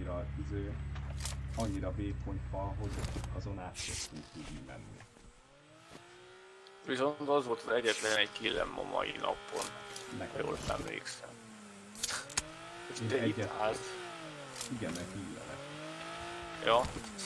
annyira vékony fal, hogy azon át fogtunk tudni menni. Viszont az volt az egyetlen egy killem a mai napon. Nekem Jól is. emlékszem. És Én te itt egyet- állsz. Igen, meg hílelek. Ja.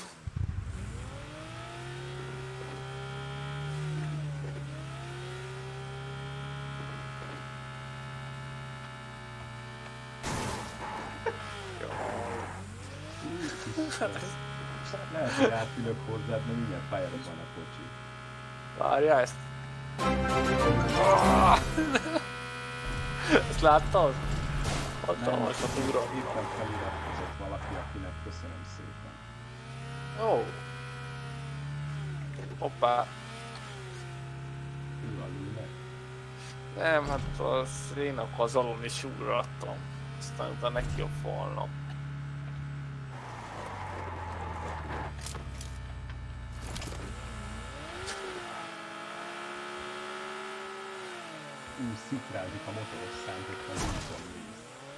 Lehet, hogy átülök hozzád, mert mindjárt pályára van a kocsi. Várjál ezt. Ah! Ezt láttad? Hatalmasat ugrott. Éppen feliratkozott valaki, akinek köszönöm szépen. Ó. Hoppá. Uralulnek. Nem, hát az én a kazalon is ugrattam. Aztán utána neki a falnak. Szikrázik a motoros szánt, hogy az úton néz.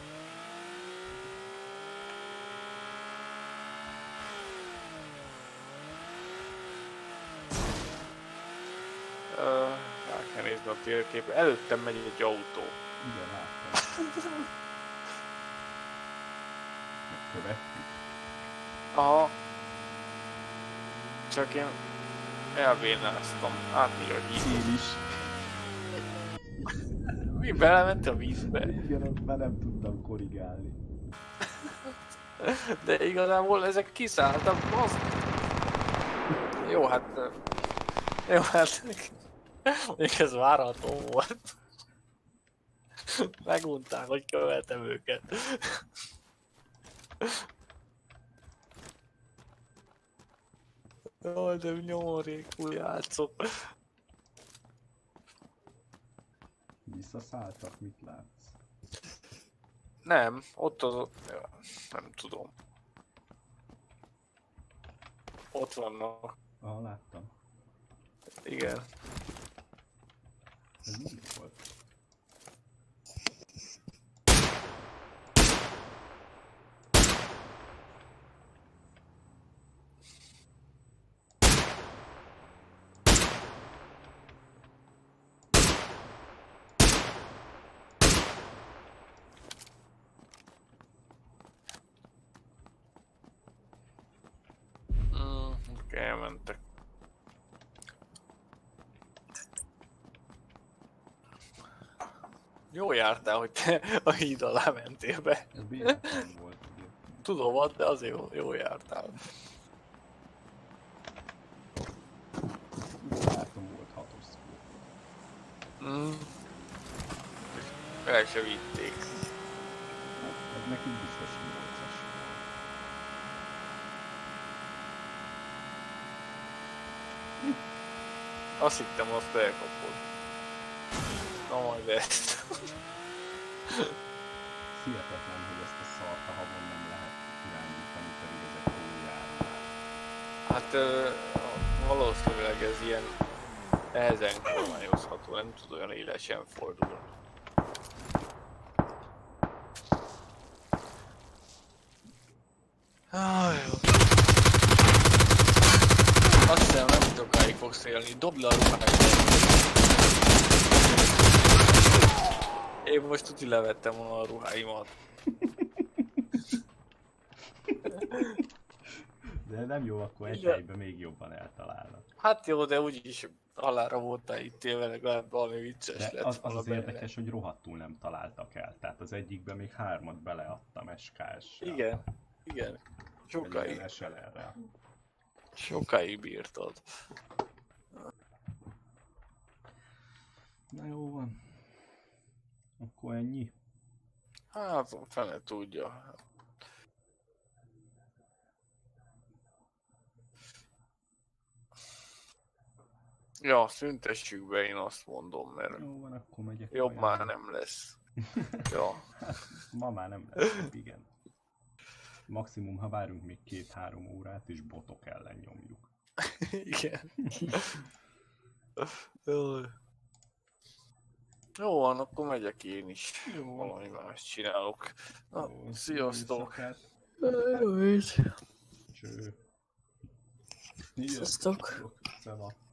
Rá kell nézni a térképre. Előttem megy egy autó. Igen, láttam. Megkövettük. Aha. Csak én elvénáztam. Átmegy a híd. Én is. Mi belement a vízbe? Igen, már nem tudtam korrigálni. De igazából ezek kiszálltak, az... Jó, hát... Jó, hát... Még ez várható volt. Megunták, hogy követem őket. Jaj, de nyomorékul játszok. Visszaszálltak, mit látsz? Nem, ott az... Ja, nem tudom. Ott vannak. Ah, láttam. Igen. Ez mi volt? Oké, elmentek. Jó jártál, hogy te a híd alá mentél be. Ez véletlen volt, ugye? Tudom, de azért jó jártál. Látom, volt 6-os szkóp. El se vitték. Ez nekünk biztos 8-as. Azt hittem, azt elkapod. Na majd ezt. Hihetetlen, hogy ezt a szart a havon nem lehet irányítani, pedig ezek jó járnak. Hát valószínűleg ez ilyen nehezen kormányozható, nem tud olyan élesen fordulni. Azt hiszem, nem sokáig fogsz élni. Dobd le a ruhákat. Én most tuti levettem volna a ruháimat. De nem jó, akkor egy Igen. helyben még jobban eltalálnak. Hát jó, de úgyis halálra voltál itt élve, legalább valami vicces De lett az volna az benne. érdekes, hogy rohadtul nem találtak el. Tehát az egyikben még 3-at beleadtam SKS-sel. Igen, igen. Sokáig, SLR-rel. sokáig bírtad. Na jó van. Akkor ennyi. Hát, fene tudja. Ja, szüntessük be, én azt mondom, mert Jó van, akkor megyek. jobb kajálni. már nem lesz. Ja, Ma már nem lesz jobb, igen. Maximum, ha várunk még 2-3 órát, és botok ellen nyomjuk. igen. Jaj. Jó van, akkor megyek én is. Jó. Valami más csinálok. Na, Jó, sziasztok! éjszakát. Jó, Cső. Sziasztok. Szeva.